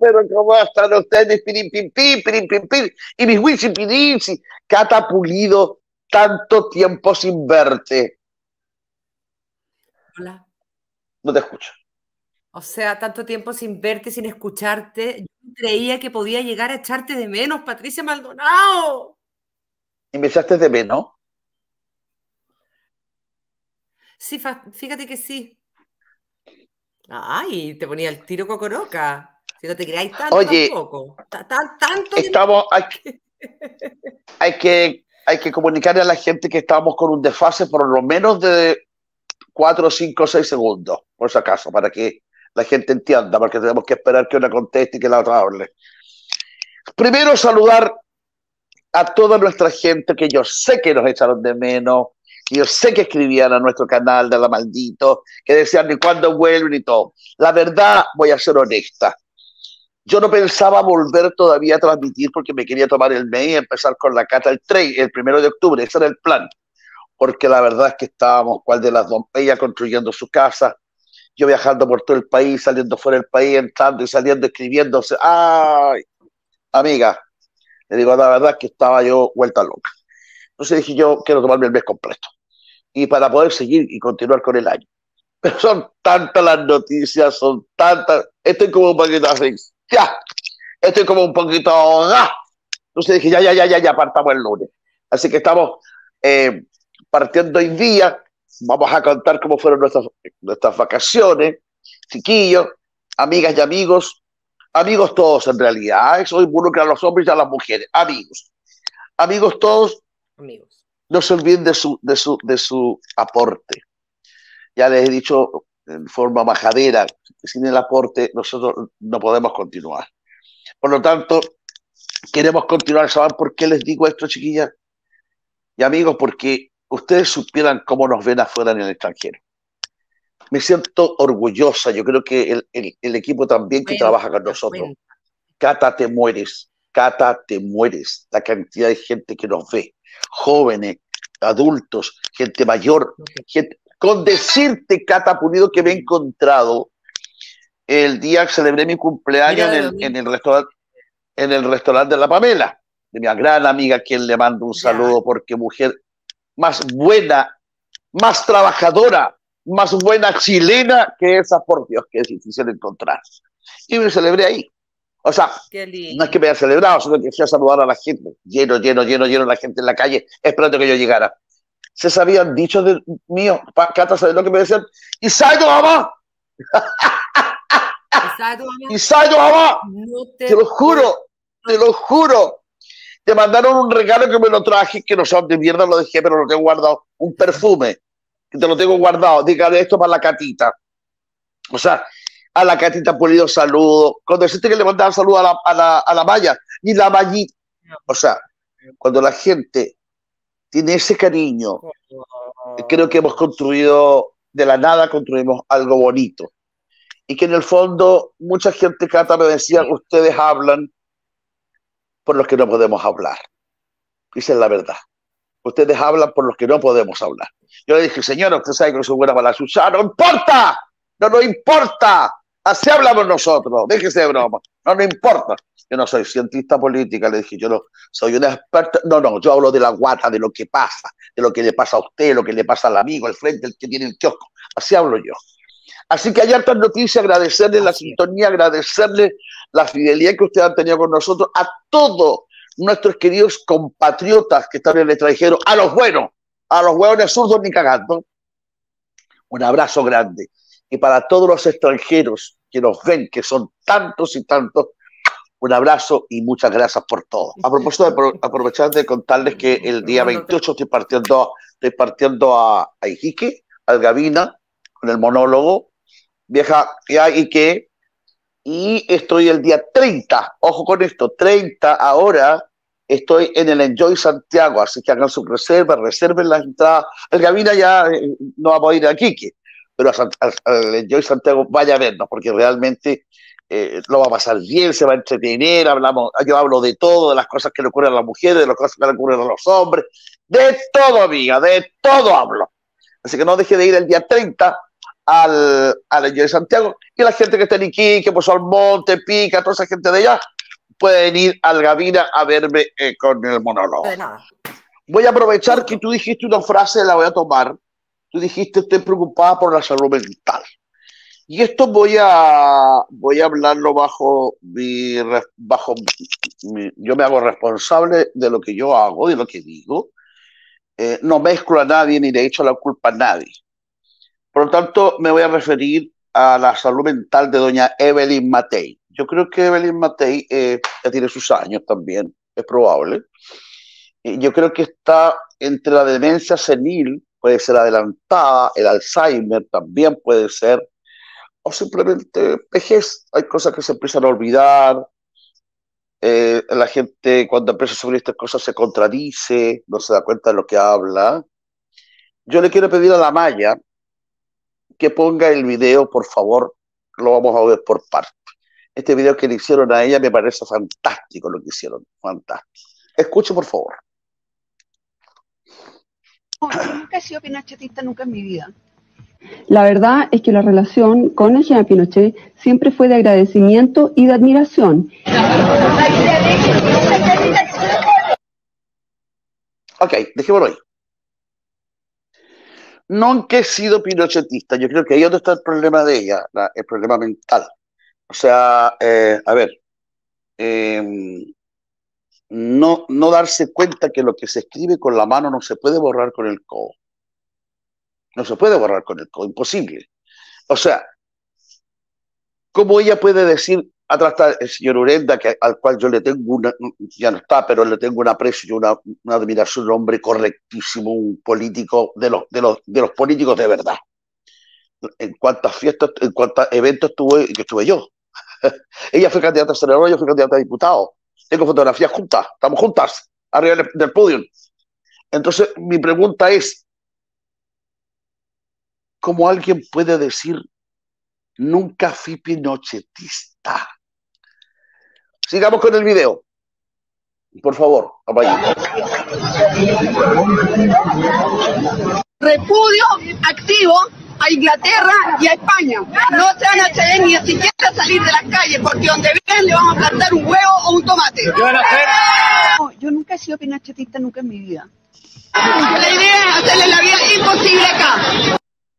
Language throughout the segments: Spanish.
pero ¿cómo están ustedes? Pirin, pin, pin, pirin, pin, pin. Y mis wisi, Cata Pulido, tanto tiempo sin verte. Hola. No te escucho. O sea, tanto tiempo sin verte, sin escucharte. Yo creía que podía llegar a echarte de menos, Patricia Maldonado. ¿Y me echaste de menos? Sí, fíjate que sí. Ay, te ponía el tiro cocoroca. Si no te creáis tanto Oye, tampoco. Tanto que no. estamos, hay que comunicarle a la gente que estamos con un desfase por lo menos de 4, 5, 6 segundos, por si acaso, para que la gente entienda, porque tenemos que esperar que una conteste y que la otra hable. Primero, saludar a toda nuestra gente que yo sé que nos echaron de menos, que yo sé que escribían a nuestro canal de La Maldito, que decían ni cuándo vuelven y todo. La verdad, voy a ser honesta. Yo no pensaba volver todavía a transmitir porque me quería tomar el mes y empezar con la cata el 1 de octubre. Ese era el plan. Porque la verdad es que estábamos, cual de las dos, ella construyendo su casa, yo viajando por todo el país, saliendo fuera del país, entrando y saliendo, escribiéndose. ¡Ay! Amiga, le digo, la verdad es que estaba yo vuelta loca. Entonces dije, yo quiero tomarme el mes completo. Y para poder seguir y continuar con el año. Pero son tantas las noticias, son tantas. Estoy como un poquito así. Ya. Estoy como un poquito. ¡Ah! Entonces dije, ya, partamos el lunes. Así que estamos partiendo hoy día. Vamos a contar cómo fueron nuestras vacaciones, chiquillos, amigas y amigos todos en realidad. Eso involucra a los hombres y a las mujeres, amigos todos. Amigos. No se olviden de su aporte. Ya les he dicho en forma majadera que sin el aporte nosotros no podemos continuar. Por lo tanto, queremos continuar. ¿Saben por qué les digo esto, chiquillas y amigos? Porque ustedes supieran cómo nos ven afuera en el extranjero. Me siento orgullosa. Yo creo que el equipo también que trabaja con nosotros. Cata, te mueres. Cata, te mueres. La cantidad de gente que nos ve. Jóvenes, adultos, gente mayor. Gente... Con decirte, Cata Pulido, que me he encontrado el día que celebré mi cumpleaños en el restaurante de la Pamela, de mi gran amiga, a quien le mando un saludo, porque mujer más buena, más trabajadora, más buena chilena que esa, por Dios, que es difícil encontrar. Y me celebré ahí. O sea, no es que me haya celebrado, sino que fui a saludar a la gente. Lleno la gente en la calle, esperando que yo llegara. Se sabían dichos de mío. Cata, ¿sabes lo que me decían? ¡Isayo, mamá! ¡Isayo, mamá! Te lo juro. Te mandaron un regalo que me lo traje, que no sé dónde mierda lo dejé, pero lo tengo guardado. Un perfume, que te lo tengo guardado. Dígale esto para la Catita. O sea, a la Catita Pulido saludo. Cuando deciste que le mandaban saludo a la Maya, y la Mayita. O sea, cuando la gente tiene ese cariño, creo que hemos construido, de la nada construimos algo bonito. Y que en el fondo, mucha gente, Cata, me decía, ustedes hablan por los que no podemos hablar. Esa es la verdad. Ustedes hablan por los que no podemos hablar. Yo le dije, señora, usted sabe que soy buena para la chucha. ¡No importa! ¡No nos importa! Así hablamos nosotros. Déjese de broma. No nos importa. Yo no soy cientista política, le dije. Yo no soy una experta. No, yo hablo de la guata, de lo que pasa, de lo que le pasa a usted, lo que le pasa al amigo, al frente, el que tiene el kiosco. Así hablo yo. Así que hay hartas noticias, agradecerle la sintonía, agradecerle la fidelidad que ustedes han tenido con nosotros, a todos nuestros queridos compatriotas que están en el extranjero, a los hueones zurdos ni cagando. Un abrazo grande. Y para todos los extranjeros que nos ven, que son tantos y tantos, un abrazo y muchas gracias por todo. A propósito de aprovechar de contarles que el día 28 estoy partiendo a Iquique, al Gavina, con el monólogo, vieja Iquique, y estoy el día 30, ojo con esto, 30 ahora, estoy en el Enjoy Santiago, así que hagan su reserven las entradas. El Gavina ya no vamos a ir a Iquique, pero al Enjoy Santiago vaya a vernos, porque realmente lo va a pasar bien, se va a entretener, yo hablo de todo, de las cosas que le ocurren a las mujeres, de las cosas que le ocurren a los hombres, de todo, amiga, de todo hablo. Así que no deje de ir el día 30 a la de Santiago, y la gente que está en Iquique, pues Almonte, Pica, toda esa gente de allá, pueden ir al Gavina a verme con el monólogo. De nada. Voy a aprovechar que tú dijiste una frase, la voy a tomar. Tú dijiste, estoy preocupada por la salud mental. Y esto voy a hablarlo yo me hago responsable de lo que yo hago, de lo que digo. No mezclo a nadie ni le echo la culpa a nadie. Por lo tanto, me voy a referir a la salud mental de doña Evelyn Matei. Yo creo que Evelyn Matei ya tiene sus años también, es probable. Yo creo que está entre la demencia senil, puede ser adelantada, el Alzheimer también puede ser, o simplemente vejez. Hay cosas que se empiezan a olvidar. La gente cuando empieza a sufrir estas cosas se contradice, no se da cuenta de lo que habla. Yo le quiero pedir a la Maya que ponga el video, por favor, lo vamos a ver por partes. Este video que le hicieron a ella me parece fantástico, lo que hicieron, fantástico. Escuche, por favor. Yo nunca he sido pinochetista, nunca en mi vida. La verdad es que la relación con el general Pinochet siempre fue de agradecimiento y de admiración. Ok, dejémoslo ahí. Nunca he sido pinochetista. Yo creo que ahí es donde está el problema de ella, el problema mental. O sea, a ver, no darse cuenta que lo que se escribe con la mano no se puede borrar con el codo. No se puede borrar con el codo, imposible. O sea, ¿cómo ella puede decir, atrás está el señor Urenda, al cual yo le tengo ya no está, pero le tengo un aprecio y una admiración, un hombre correctísimo, un político de los políticos de verdad. En cuántas fiestas, en cuántos eventos estuve yo. Ella fue candidata a senador, yo fui candidata a diputado. Tengo fotografías juntas, estamos juntas, arriba del podio. Entonces, mi pregunta es, ¿cómo alguien puede decir nunca fui pinochetista? Sigamos con el video. Por favor, Amayita. Repudio activo a Inglaterra y a España. No se van a atrever ni siquiera a salir de las calles, porque donde vienen le vamos a plantar un huevo o un tomate. No, yo nunca he sido pinochetista, nunca en mi vida. La idea es hacerle la vida imposible acá.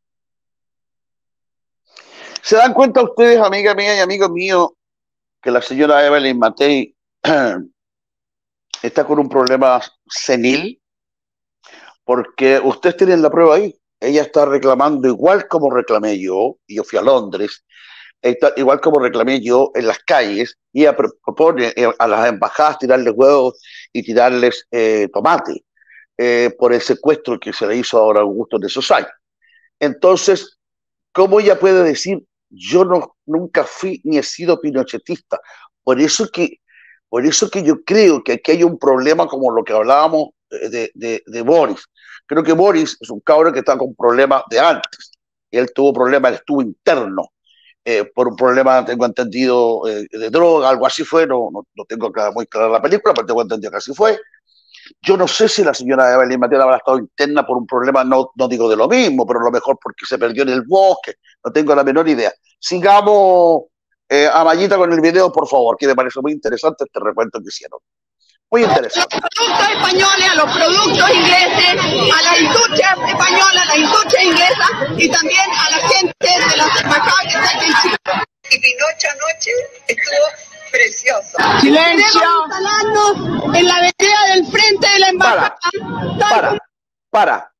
¿Se dan cuenta ustedes, amiga mía y amigo mío, que la señora Evelyn Matei está con un problema senil? Porque ustedes tienen la prueba ahí. Ella está reclamando igual como reclamé yo, y yo fui a Londres, igual como reclamé yo en las calles, y ella propone a las embajadas tirarles huevos y tirarles tomate por el secuestro que se le hizo ahora a Augusto de Sosayo. Entonces, ¿cómo ella puede decir yo nunca fui ni he sido pinochetista? Por eso que yo creo que aquí hay un problema como lo que hablábamos de Boris. Creo que Boris es un cabrón que está con problemas de antes. Él tuvo problemas, estuvo interno por un problema, tengo entendido, de droga, algo así fue. No tengo muy clara la película, pero tengo entendido que así fue. Yo no sé si la señora Evelyn Matei habrá estado interna por un problema, no digo de lo mismo, pero a lo mejor porque se perdió en el bosque. No tengo la menor idea. Sigamos, Amayita, con el video, por favor, que me parece muy interesante este recuento que hicieron. Muy interesante. A los productos españoles, a los productos ingleses, a la industria española, a la industria inglesa y también a la gente de las embajadas que está aquí en Chile. Y Pinocho anoche estuvo precioso. ¡Silencio! Instalando en la vereda del frente de la embajada. Para.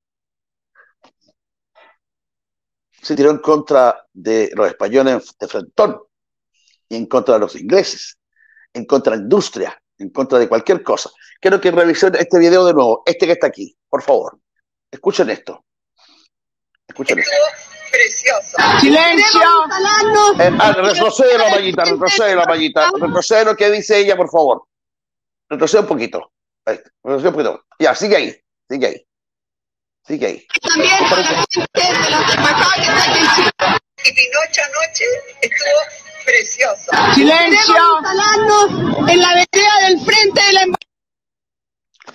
Se tiró en contra de los españoles de Frentón y en contra de los ingleses, en contra de la industria, en contra de cualquier cosa. Quiero que revisen este video de nuevo, este que está aquí, por favor. Escuchen esto. Escuchen esto. Precioso. ¡Silencio! Retrocede la Mayita. Retrocede lo que dice ella, por favor. Retrocede un poquito. Retrocede un poquito. Ya, sigue ahí. También a la gente de las embajadas que está aquí en Chile. Y Pinocho anoche estuvo precioso. ¡Silencio! Instalando en la vereda del frente de la embajada.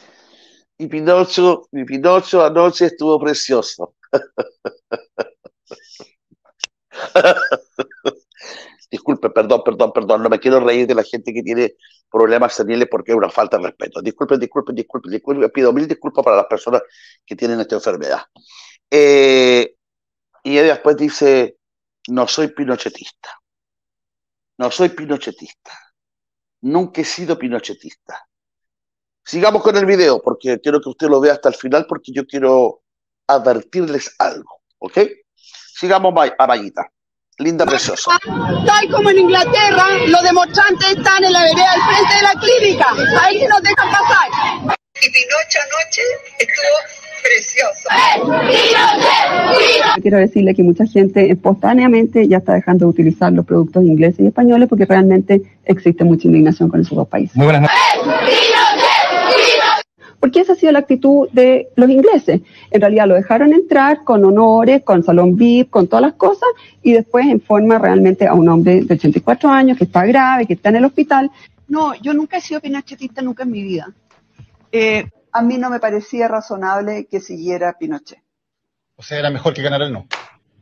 Y Pinocho anoche estuvo precioso. Disculpe, perdón, no me quiero reír de la gente que tiene problemas seniles porque es una falta de respeto. Disculpen, pido mil disculpas para las personas que tienen esta enfermedad. Y ella después dice, no soy pinochetista, nunca he sido pinochetista. Sigamos con el video, porque quiero que usted lo vea hasta el final, porque yo quiero advertirles algo, ¿ok? Sigamos a Mayita. Linda, preciosa. Tal como en Inglaterra, los demonstrantes están en la vereda al frente de la clínica. Ahí nos dejan pasar. Y Pinocho anoche estuvo precioso. Quiero decirle que mucha gente espontáneamente ya está dejando de utilizar los productos ingleses y españoles porque realmente existe mucha indignación con esos dos países. Muy buenas noches. Porque esa ha sido la actitud de los ingleses. En realidad lo dejaron entrar con honores, con salón VIP, con todas las cosas, y después en forma realmente a un hombre de 84 años que está grave, que está en el hospital. No, yo nunca he sido pinochetista, nunca en mi vida. A mí no me parecía razonable que siguiera Pinochet. O sea, era mejor que ganara el no.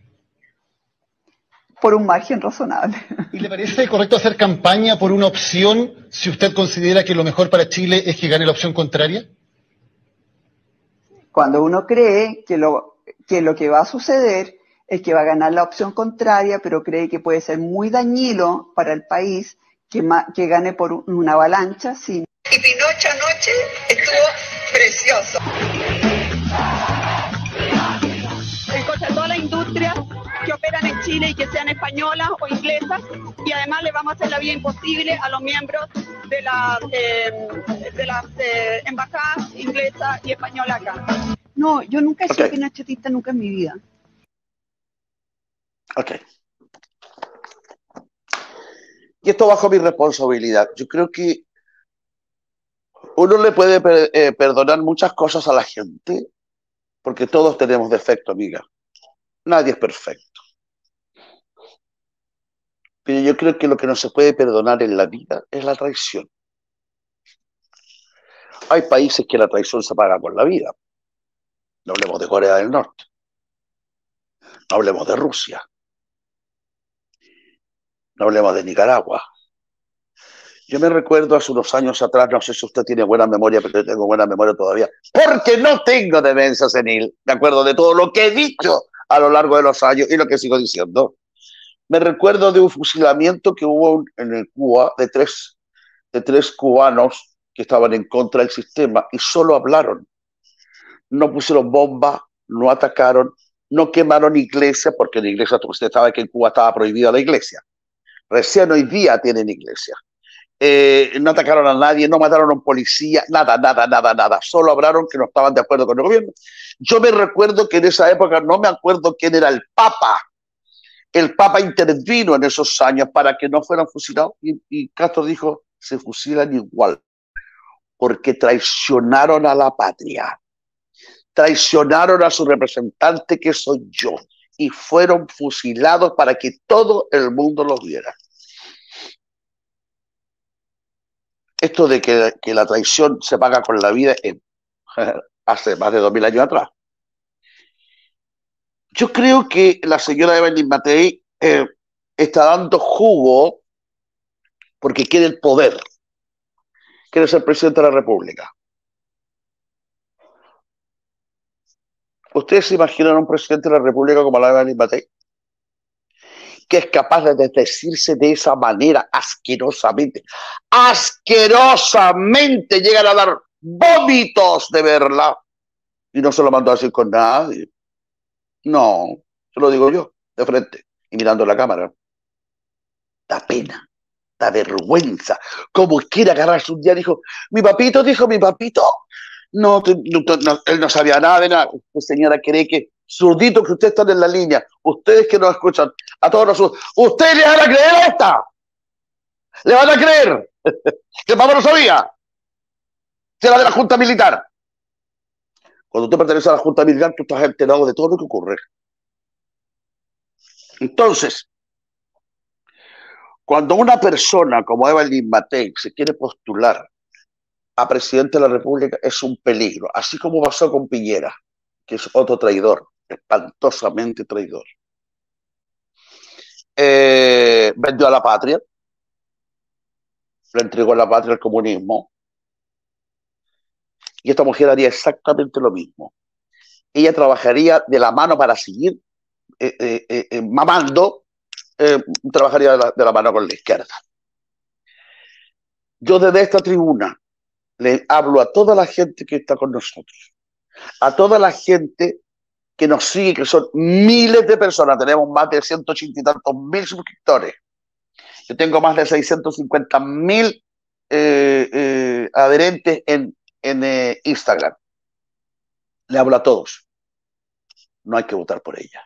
Por un margen razonable. ¿Y le parece correcto hacer campaña por una opción si usted considera que lo mejor para Chile es que gane la opción contraria? Cuando uno cree que lo que va a suceder es que va a ganar la opción contraria, pero cree que puede ser muy dañino para el país que gane por una avalancha. Sí. Y Pinocho anoche estuvo precioso. En contra de todas las industrias que operan en Chile y que sean españolas o inglesas, y además le vamos a hacer la vida imposible a los miembros de las embajadas inglesas y españolas acá. No, yo nunca he sido pinochetista, nunca en mi vida. Ok. Y esto bajo mi responsabilidad. Yo creo que uno le puede perdonar muchas cosas a la gente, porque todos tenemos defectos, amiga. Nadie es perfecto. Pero yo creo que lo que no se puede perdonar en la vida es la traición. Hay países que la traición se paga con la vida. No hablemos de Corea del Norte. No hablemos de Rusia. No hablemos de Nicaragua. Yo me recuerdo hace unos años atrás, no sé si usted tiene buena memoria, pero yo tengo buena memoria todavía, porque no tengo demencia senil, de acuerdo de todo lo que he dicho a lo largo de los años y lo que sigo diciendo. Me recuerdo de un fusilamiento que hubo en el Cuba de tres cubanos que estaban en contra del sistema y solo hablaron. No pusieron bombas, no atacaron, no quemaron iglesias, porque en la iglesia, usted sabe que en Cuba estaba prohibida la iglesia. Recién hoy día tienen iglesia. No atacaron a nadie, no mataron a un policía, nada. Solo hablaron que no estaban de acuerdo con el gobierno. Yo me recuerdo que en esa época, no me acuerdo quién era el Papa. El Papa intervino en esos años para que no fueran fusilados y Castro dijo, se fusilan igual, porque traicionaron a la patria, traicionaron a su representante que soy yo y fueron fusilados para que todo el mundo los viera. Esto de que la traición se paga con la vida hace más de 2000 años atrás. Yo creo que la señora Evelyn Matei está dando jugo porque quiere el poder. Quiere ser presidente de la República. ¿Ustedes se imaginan un presidente de la República como la Evelyn Matei? Que es capaz de desdecirse de esa manera asquerosamente. Asquerosamente llegan a dar vómitos de verla. Y no se lo mandó a decir con nadie. No, se lo digo yo, de frente, y mirando la cámara. Da pena, da vergüenza. Como quiere agarrarse un día, dijo, mi papito, no, él no sabía nada de nada. Usted, señora, cree que, zurdito que ustedes están en la línea, ustedes que nos escuchan, a todos nosotros, ¿ustedes le van a creer a esta? ¿Le van a creer? Que el papá no sabía. Que era de la Junta Militar. Cuando tú perteneces a la Junta Militar, tú estás enterado de todo lo que ocurre. Entonces, cuando una persona como Evelyn Matei se quiere postular a presidente de la República, es un peligro. Así como pasó con Piñera, que es otro traidor, espantosamente traidor. vendió a la patria, le entregó a la patria al comunismo, y esta mujer haría exactamente lo mismo. Ella trabajaría de la mano para seguir mamando, trabajaría de la mano con la izquierda. Yo desde esta tribuna le hablo a toda la gente que está con nosotros, a toda la gente que nos sigue, que son miles de personas, tenemos más de 180 y tantos mil suscriptores. Yo tengo más de 650.000 adherentes en Instagram. Le hablo a todos. No hay que votar por ella.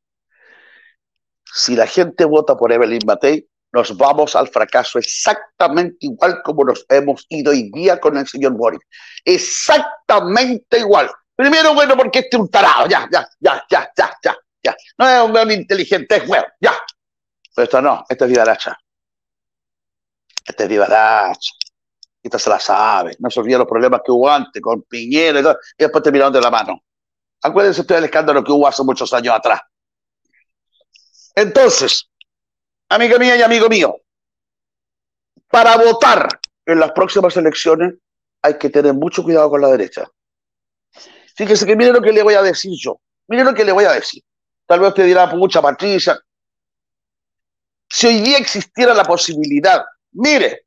Si la gente vota por Evelyn Matei, nos vamos al fracaso exactamente igual como nos hemos ido hoy día con el señor Boric. Exactamente igual. Primero, bueno, porque este es un tarado, ya. No es un weón inteligente, es weón, ya. Pero esta no, esta es vivaracha. Esta es vivaracha. Esta se la sabe. No se olvida los problemas que hubo antes con Piñera y todo, y después terminaron de la mano. Acuérdense ustedes del escándalo que hubo hace muchos años atrás. Entonces, amiga mía y amigo mío, para votar en las próximas elecciones hay que tener mucho cuidado con la derecha. Fíjese que mire lo que le voy a decir yo. Mire lo que le voy a decir. Tal vez usted dirá, mucha Patricia. Si hoy día existiera la posibilidad, mire,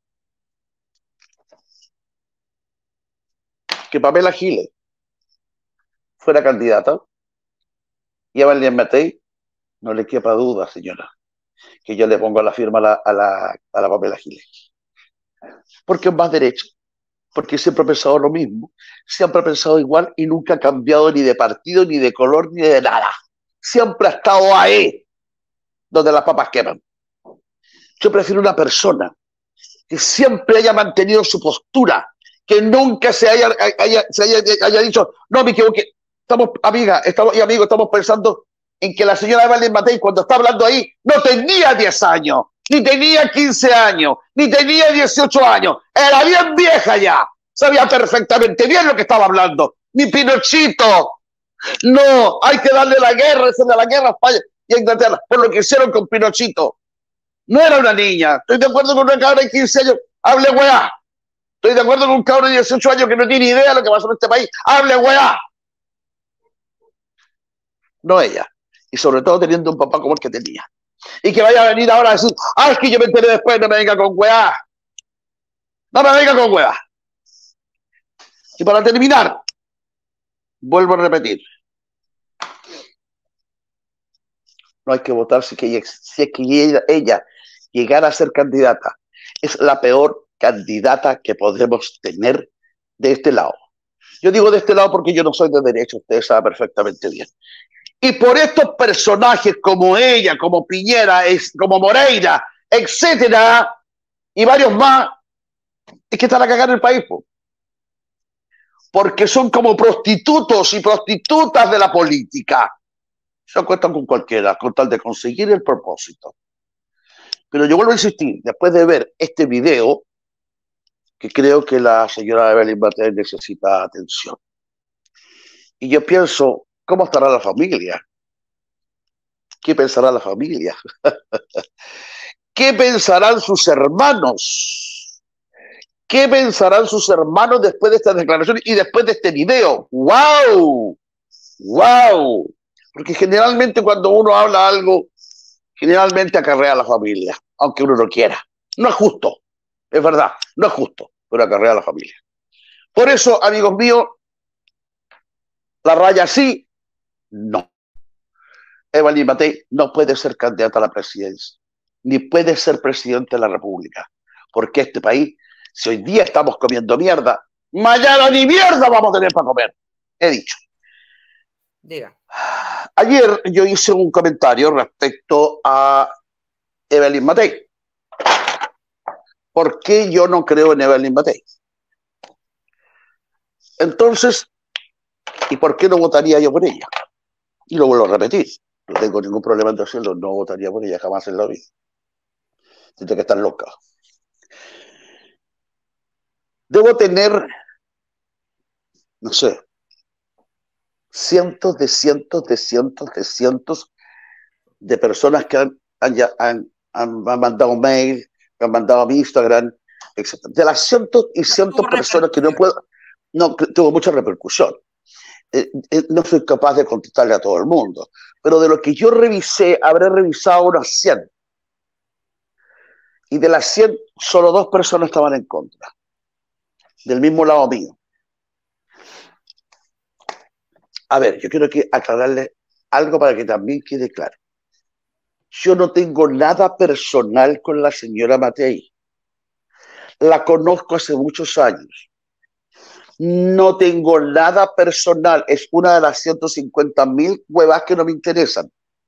que Pamela Giles fuera candidata y a Evelyn Matei, no le quepa duda, señora, que yo le pongo la firma a la Pamela Giles. Porque es más derecha. Porque siempre ha pensado lo mismo, siempre ha pensado igual y nunca ha cambiado ni de partido, ni de color, ni de nada. Siempre ha estado ahí, donde las papas queman. Yo prefiero una persona que siempre haya mantenido su postura, que nunca se haya dicho, no me equivoqué. Estamos, amiga, y amigos, estamos pensando en que la señora Evelyn Matei, cuando está hablando ahí, no tenía 10 años. Ni tenía 15 años, ni tenía 18 años. Era bien vieja ya. Sabía perfectamente bien lo que estaba hablando. Ni Pinochito. No, hay que darle la guerra, hacerle la guerra a España y a Inglaterra, por lo que hicieron con Pinochito. No era una niña. Estoy de acuerdo con una cabra de 15 años. Hable weá. Estoy de acuerdo con un cabrón de 18 años que no tiene idea de lo que pasó en este país. Hable weá. No ella. Y sobre todo teniendo un papá como el que tenía. Y que vaya a venir ahora a decir, es que yo me enteré después, no me venga con weá. No me venga con weá. Y para terminar, vuelvo a repetir. No hay que votar si es que ella llegara a ser candidata. Es la peor candidata que podemos tener de este lado. Yo digo de este lado porque yo no soy de derecha, ustedes saben perfectamente bien. Y por estos personajes como ella, como Piñera, como Moreira, etcétera, y varios más, es que están a cagar en el país, po. Porque son como prostitutos y prostitutas de la política. Se acuestan con cualquiera, con tal de conseguir el propósito. Pero yo vuelvo a insistir, después de ver este video, que creo que la señora Evelyn Matei necesita atención. Y yo pienso, ¿cómo estará la familia? ¿Qué pensará la familia? ¿Qué pensarán sus hermanos? ¿Qué pensarán sus hermanos después de esta declaración y después de este video? ¡Wow! ¡Wow! Porque generalmente cuando uno habla algo, generalmente acarrea a la familia, aunque uno no quiera. No es justo, es verdad, no es justo, pero acarrea a la familia. Por eso, amigos míos, la raya sí, no. Evelyn Matei no puede ser candidata a la presidencia, ni puede ser presidente de la República, porque este país, si hoy día estamos comiendo mierda, mañana ni mierda vamos a tener para comer. He dicho. Diga. Ayer yo hice un comentario respecto a Evelyn Matei. ¿Por qué yo no creo en Evelyn Matei? Entonces, ¿y por qué no votaría yo por ella? Y lo vuelvo a repetir. No tengo ningún problema en decirlo, no votaría por ella jamás en la vida. Siento que están loca. Debo tener, no sé, cientos de personas que han han mandado mail, me han mandado a mi Instagram, etc. De las cientos y cientos de personas que no puedo, no, tuvo mucha repercusión. No soy capaz de contestarle a todo el mundo, pero de lo que yo revisé, habré revisado unas 100. Y de las 100, solo 2 personas estaban en contra, del mismo lado mío. A ver, yo quiero aclararle algo para que también quede claro. Yo no tengo nada personal con la señora Matei. La conozco hace muchos años. No tengo nada personal. Es una de las 150.000 huevas que no me interesan.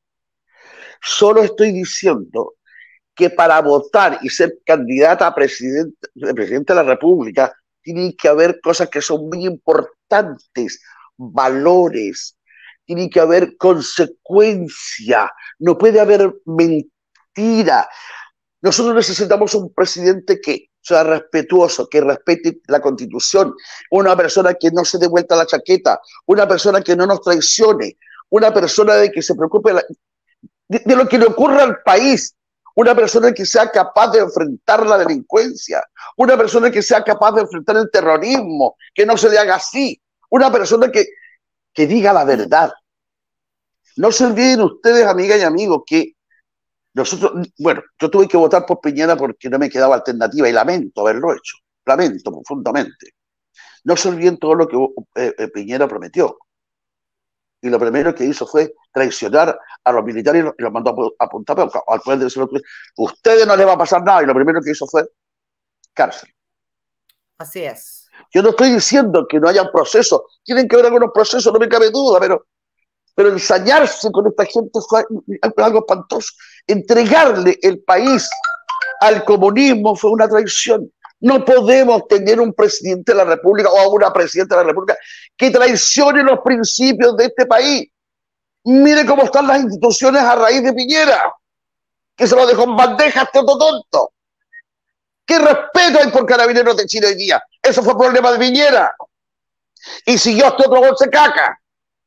Solo estoy diciendo que para votar y ser candidata a presidente de la República tienen que haber cosas que son muy importantes, valores, tiene que haber consecuencia, no puede haber mentira. Nosotros necesitamos un presidente que sea respetuoso, que respete la Constitución, una persona que no se dé vuelta la chaqueta, una persona que no nos traicione, una persona de que se preocupe de lo que le ocurra al país, una persona que sea capaz de enfrentar la delincuencia, una persona que sea capaz de enfrentar el terrorismo, que no se le haga así, una persona que diga la verdad. No se olviden ustedes, amigas y amigos, que nosotros, bueno, yo tuve que votar por Piñera porque no me quedaba alternativa y lamento haberlo hecho, lamento profundamente. No se olviden todo lo que Piñera prometió. Y lo primero que hizo fue traicionar a los militares y los mandó a Punta Peuca, al poder de decirlo. Ustedes no les va a pasar nada, y lo primero que hizo fue cárcel. Así es. Yo no estoy diciendo que no haya un proceso, tienen que haber algunos procesos, no me cabe duda, pero ensañarse con esta gente fue algo espantoso. Entregarle el país al comunismo fue una traición. No podemos tener un presidente de la República o una presidenta de la República que traicione los principios de este país. Mire cómo están las instituciones a raíz de Piñera, que se lo dejó en bandeja este otro tonto. ¿Qué respeto hay por Carabineros de Chile hoy día? Eso fue problema de Piñera. Y siguió este otro bolse caca.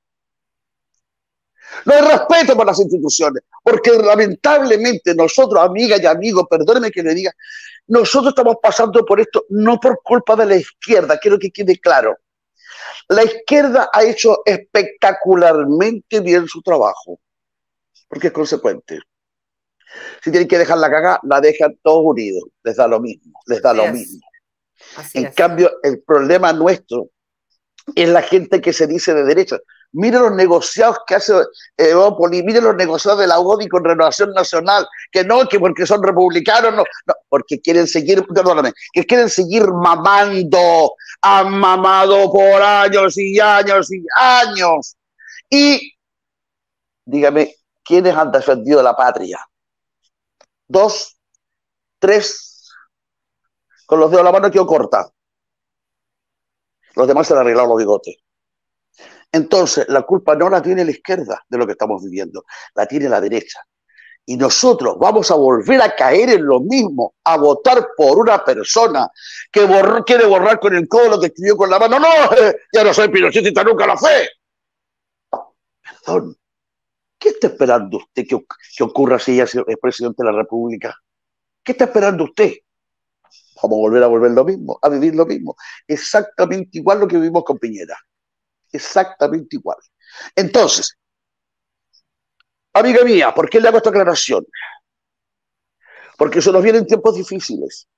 No hay respeto por las instituciones, porque lamentablemente nosotros, amigas y amigos, perdónenme que le diga, nosotros estamos pasando por esto no por culpa de la izquierda, quiero que quede claro. La izquierda ha hecho espectacularmente bien su trabajo, porque es consecuente. Si tienen que dejar la cagada, la dejan todos unidos, les da lo mismo, les da lo mismo. En cambio, el problema nuestro es la gente que se dice de derecha. Miren los negociados que hace Evópolis, miren los negociados de la UDI con Renovación Nacional, que no, que porque son republicanos, no, porque quieren seguir, perdóname, que quieren seguir mamando, han mamado por años y años y años. Y, dígame, ¿quiénes han defendido la patria? 2, 3, con los dedos de la mano quedó corta. Los demás se han arreglado los bigotes. Entonces, la culpa no la tiene la izquierda de lo que estamos viviendo, la tiene la derecha. Y nosotros vamos a volver a caer en lo mismo, a votar por una persona que quiere borrar con el codo lo que escribió con la mano. No, ya no soy pinochetista, nunca lo fue. Perdón, ¿qué está esperando usted que ocurra si ella es presidente de la República? ¿Qué está esperando usted? Vamos a volver lo mismo, a vivir lo mismo. Exactamente igual lo que vivimos con Piñera. Exactamente igual. Entonces, amiga mía, ¿por qué le hago esta aclaración? Porque se nos vienen tiempos difíciles.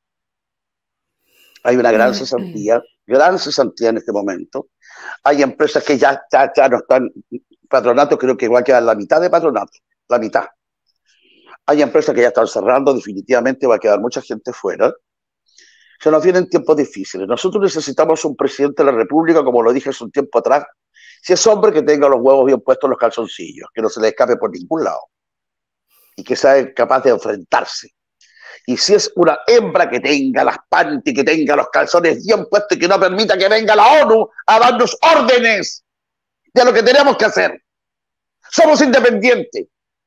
Hay una gran cesantía en este momento. Hay empresas que ya no están, patronato, creo que igual queda la mitad de patronato, la mitad. Hay empresas que ya están cerrando, definitivamente va a quedar mucha gente fuera. Se nos vienen tiempos difíciles. Nosotros necesitamos un presidente de la República, como lo dije hace un tiempo atrás, si es hombre que tenga los huevos bien puestos en los calzoncillos, que no se le escape por ningún lado y que sea capaz de enfrentarse. Y si es una hembra que tenga las panties, que tenga los calzones bien puestos y que no permita que venga la ONU a darnos órdenes de lo que tenemos que hacer. Somos independientes.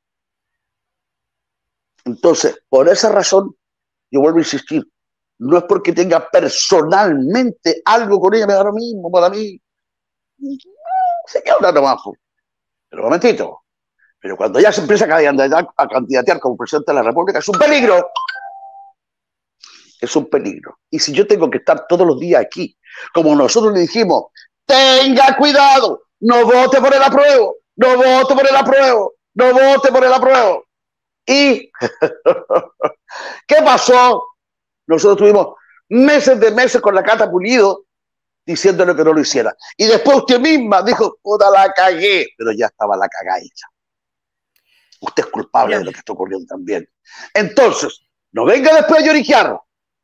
Entonces, por esa razón, yo vuelvo a insistir, no es porque tenga personalmente algo con ella, me da lo mismo, para mí, se queda una nomás. Pero un momentito, Pero cuando ya se empieza a candidatear como presidente de la República, es un peligro. Es un peligro. Y si yo tengo que estar todos los días aquí, como nosotros le dijimos, tenga cuidado, no vote por el apruebo, no vote por el apruebo, no vote por el apruebo. ¿Y qué pasó? Nosotros tuvimos meses con la Cata Pulido diciéndole que no lo hiciera. Y después usted misma dijo, puta, la cagué, pero ya estaba la cagada hecha. Usted es culpable de lo que está ocurriendo también. Entonces, no venga después a lloriquear.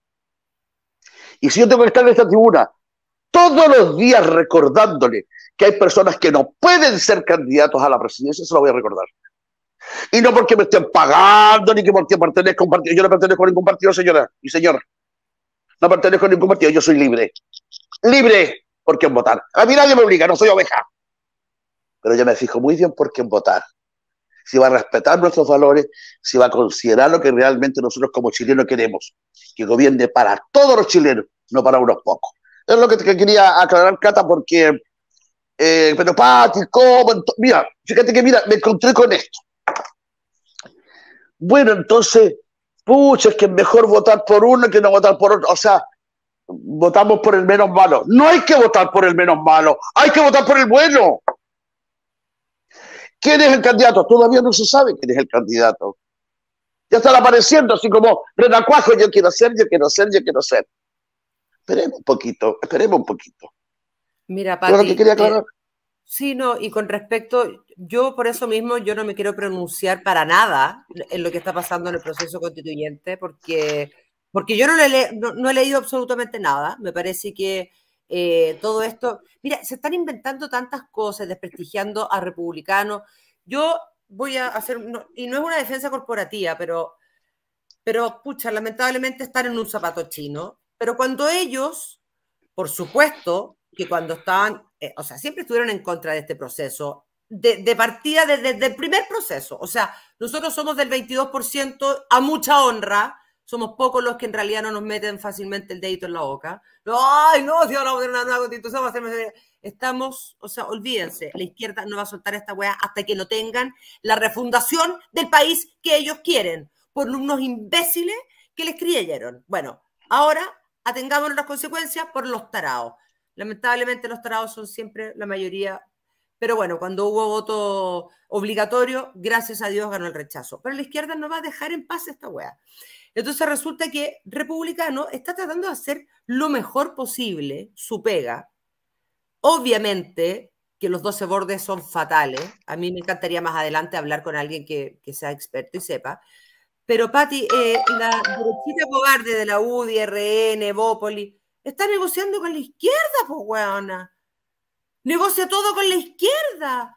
Y si yo tengo que estar en esta tribuna todos los días recordándole que hay personas que no pueden ser candidatos a la presidencia, se lo voy a recordar. Y no porque me estén pagando, ni que porque pertenezco a un partido. Yo no pertenezco a ningún partido, señora y señor. No pertenezco a ningún partido, yo soy libre. Libre por quién votar. A mí nadie me obliga, no soy oveja. Pero yo me fijo muy bien por quién votar. Si va a respetar nuestros valores, si va a considerar lo que realmente nosotros como chilenos queremos. Que gobierne para todos los chilenos, no para unos pocos. Es lo que quería aclarar, Cata, porque... pero Pati, ¿cómo? Mira, fíjate que me encontré con esto. Bueno, entonces, pucha, es que es mejor votar por uno que no votar por otro. O sea, votamos por el menos malo. No hay que votar por el menos malo, hay que votar por el bueno. ¿Quién es el candidato? Todavía no se sabe quién es el candidato. Ya están apareciendo así como renacuajo, yo quiero ser, yo quiero ser, yo quiero ser. Esperemos un poquito, esperemos un poquito. Mira, Pati, lo que quería aclarar. Sí, no, y con respecto, yo por eso mismo, yo no me quiero pronunciar para nada en lo que está pasando en el proceso constituyente, porque yo no he leído absolutamente nada. Me parece que todo esto, mira, se están inventando tantas cosas, desprestigiando a republicanos. Yo voy a hacer, y no es una defensa corporativa, pero pucha, lamentablemente están en un zapato chino. Pero cuando ellos, por supuesto, que cuando estaban, o sea, siempre estuvieron en contra de este proceso, de partida desde el primer proceso. O sea, nosotros somos del 22% a mucha honra, somos pocos los que en realidad no nos meten fácilmente el dedito en la boca. No, ay, no, si ahora vamos a tener una nueva constitución, va a ser... Estamos, o sea, olvídense, la izquierda no va a soltar esta weá hasta que no tengan la refundación del país que ellos quieren, por unos imbéciles que les creyeron. Bueno, ahora atengamos las consecuencias por los tarados. Lamentablemente los tarados son siempre la mayoría, pero bueno, cuando hubo voto obligatorio, gracias a Dios ganó el rechazo. Pero la izquierda no va a dejar en paz esta weá. Entonces resulta que Republicano está tratando de hacer lo mejor posible su pega. Obviamente que los 12 bordes son fatales. A mí me encantaría más adelante hablar con alguien que sea experto y sepa. Pero, Pati, la derechita cobarde de la UDI, RN, Bópoli, está negociando con la izquierda, pues, weona. Negocia todo con la izquierda.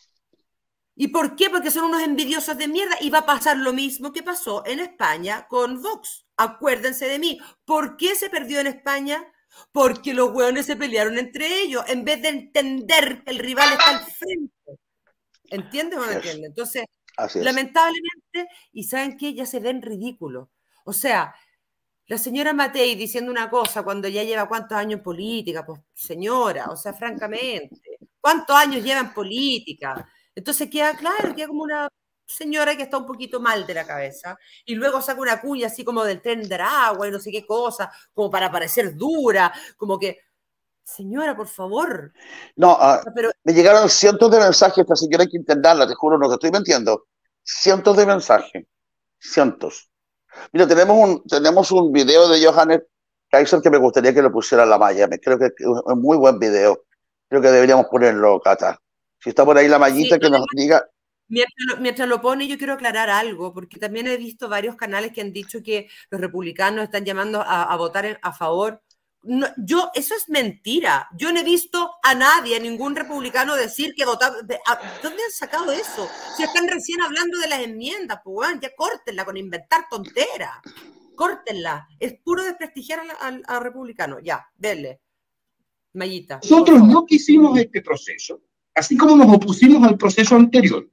¿Y por qué? Porque son unos envidiosos de mierda. Y va a pasar lo mismo que pasó en España con Vox. Acuérdense de mí. ¿Por qué se perdió en España? Porque los hueones se pelearon entre ellos en vez de entender que el rival está al frente. ¿Entiendes o no entiendes? Entonces, lamentablemente, y ¿saben qué? Ya se ven ridículos. O sea, la señora Matei diciendo una cosa cuando ya lleva ¿cuántos años en política? Pues señora, o sea, francamente, ¿cuántos años lleva en política? Entonces queda claro, queda como una señora que está un poquito mal de la cabeza y luego saca una cuña así como del tren de Aragua y no sé qué cosa, como para parecer dura, como que, señora, por favor. No, pero me llegaron cientos de mensajes, esta señora hay que intentarla, te juro, no te estoy mintiendo. Cientos de mensajes, cientos. Mira, tenemos un video de Johannes Kaiser que me gustaría que lo pusiera en la malla. Creo que es un muy buen video. Creo que deberíamos ponerlo, Cata. Si está por ahí la mallita, sí, que nos diga... Mientras lo pone, yo quiero aclarar algo, porque también he visto varios canales que han dicho que los republicanos están llamando a votar a favor. No, eso es mentira. Yo no he visto a nadie, a ningún republicano decir que votaba. ¿Dónde han sacado eso? Si están recién hablando de las enmiendas, pues bueno, ya córtenla con inventar tonteras. Córtenla. Es puro desprestigiar al republicano. Ya, denle. Mayita. Nosotros no quisimos este proceso, así como nos opusimos al proceso anterior.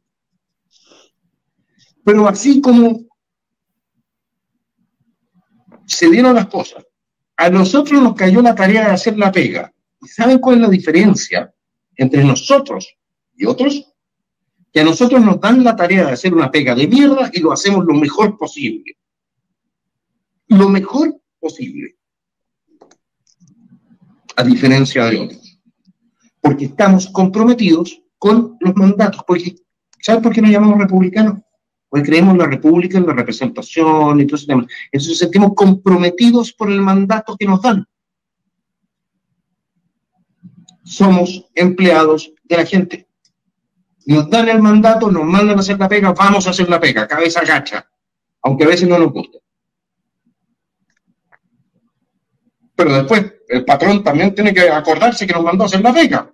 Pero así como se dieron las cosas, a nosotros nos cayó la tarea de hacer la pega. ¿Y saben cuál es la diferencia entre nosotros y otros? que a nosotros nos dan la tarea de hacer una pega de mierda y lo hacemos lo mejor posible. Lo mejor posible. A diferencia de otros. Porque estamos comprometidos con los mandatos. Porque, ¿sabes por qué nos llamamos republicanos? Porque creemos en la república, en la representación y todo ese tema. Entonces nos sentimos comprometidos por el mandato que nos dan. Somos empleados de la gente. Nos dan el mandato, nos mandan a hacer la pega, vamos a hacer la pega, cabeza gacha, aunque a veces no nos guste. Pero después el patrón también tiene que acordarse que nos mandó a hacer la pega.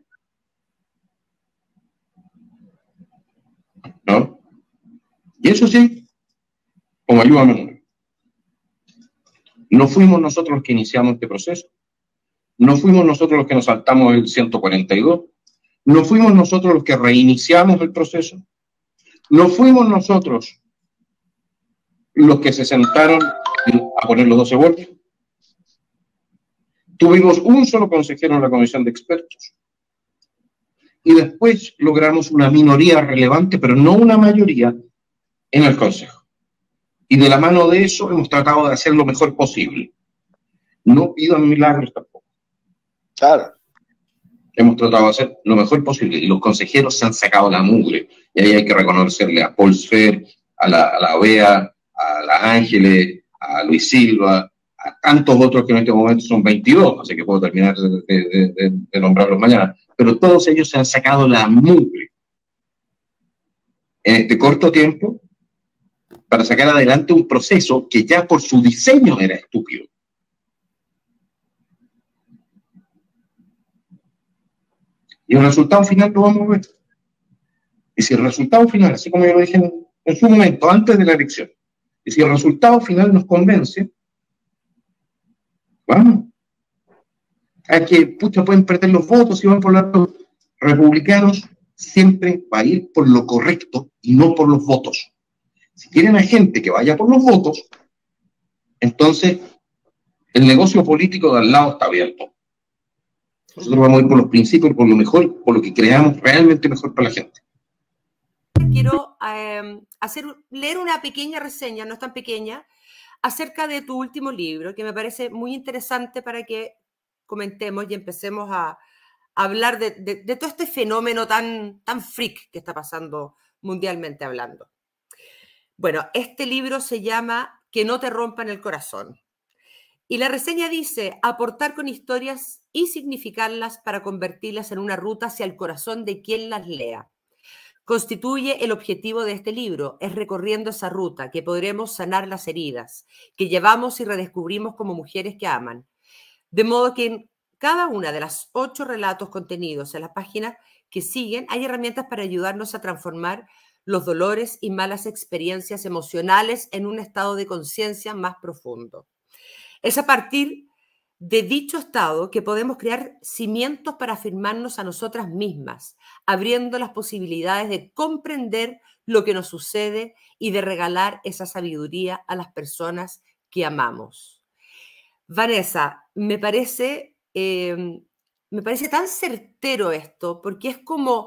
¿No? Y eso sí, con ayuda menor. No fuimos nosotros los que iniciamos este proceso. No fuimos nosotros los que nos saltamos el 142. No fuimos nosotros los que reiniciamos el proceso. No fuimos nosotros los que se sentaron a poner los 12 voltios. Tuvimos un solo consejero en la comisión de expertos. Y después logramos una minoría relevante, pero no una mayoría, en el consejo. Y de la mano de eso hemos tratado de hacer lo mejor posible. No pidan milagros tampoco. Claro. Hemos tratado de hacer lo mejor posible. Y los consejeros se han sacado la mugre. Y ahí hay que reconocerle a Paul Sfer, a la Bea, a la Ángeles, a Luis Silva, a tantos otros que en este momento son 22, así que puedo terminar de nombrarlos mañana. Pero todos ellos se han sacado la mugre en este corto tiempo para sacar adelante un proceso que ya por su diseño era estúpido. Y el resultado final lo vamos a ver. Y si el resultado final, así como yo lo dije en su momento, antes de la elección, y si el resultado final nos convence, vamos. A que, pucha, pueden perder los votos y van por los republicanos, siempre va a ir por lo correcto y no por los votos. Si quieren a gente que vaya por los votos, entonces el negocio político de al lado está abierto. Nosotros vamos a ir por los principios, por lo mejor, por lo que creamos realmente mejor para la gente. Quiero leer una pequeña reseña, no es tan pequeña, acerca de tu último libro, que me parece muy interesante para que comentemos y empecemos a hablar de todo este fenómeno tan freak que está pasando mundialmente hablando. Bueno, este libro se llama Que no te rompan el corazón. Y la reseña dice, aportar con historias y significarlas para convertirlas en una ruta hacia el corazón de quien las lea. Constituye el objetivo de este libro, es recorriendo esa ruta que podremos sanar las heridas que llevamos y redescubrimos como mujeres que aman. De modo que en cada una de las 8 relatos contenidos en las páginas que siguen hay herramientas para ayudarnos a transformar los dolores y malas experiencias emocionales en un estado de conciencia más profundo. Es a partir de dicho estado que podemos crear cimientos para afirmarnos a nosotras mismas, abriendo las posibilidades de comprender lo que nos sucede y de regalar esa sabiduría a las personas que amamos. Vanessa, me parece tan certero esto, porque es como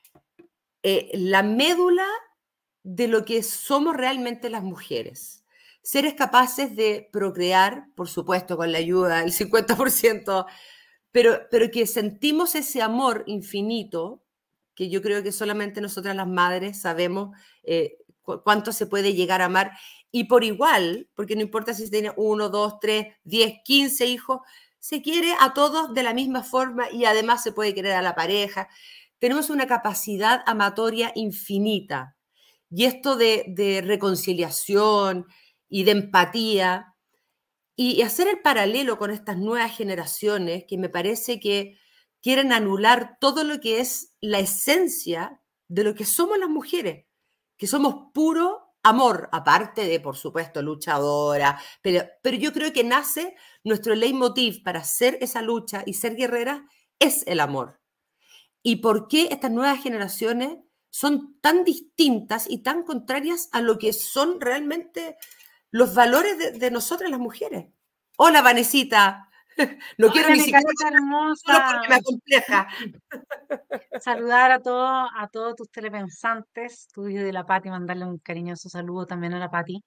la médula de lo que somos realmente las mujeres. Seres capaces de procrear, por supuesto, con la ayuda del 50%, pero que sentimos ese amor infinito, que yo creo que solamente nosotras las madres sabemos cuánto se puede llegar a amar, y por igual, porque no importa si se tiene 1, 2, 3, 10, 15 hijos, se quiere a todos de la misma forma y además se puede querer a la pareja. Tenemos una capacidad amatoria infinita, y esto de reconciliación y de empatía, y hacer el paralelo con estas nuevas generaciones que me parece que quieren anular todo lo que es la esencia de lo que somos las mujeres, que somos puro amor, aparte de, por supuesto, luchadora, pero yo creo que nace nuestro leitmotiv para hacer esa lucha y ser guerrera es el amor. ¿Y por qué estas nuevas generaciones son tan distintas y tan contrarias a lo que son realmente los valores de nosotras las mujeres? Hola, Vanesita. No quiero ni siquiera solo porque me acompleja. Saludar a todos tus telepensantes, tuyo y de la Pati, mandarle un cariñoso saludo también a la Pati.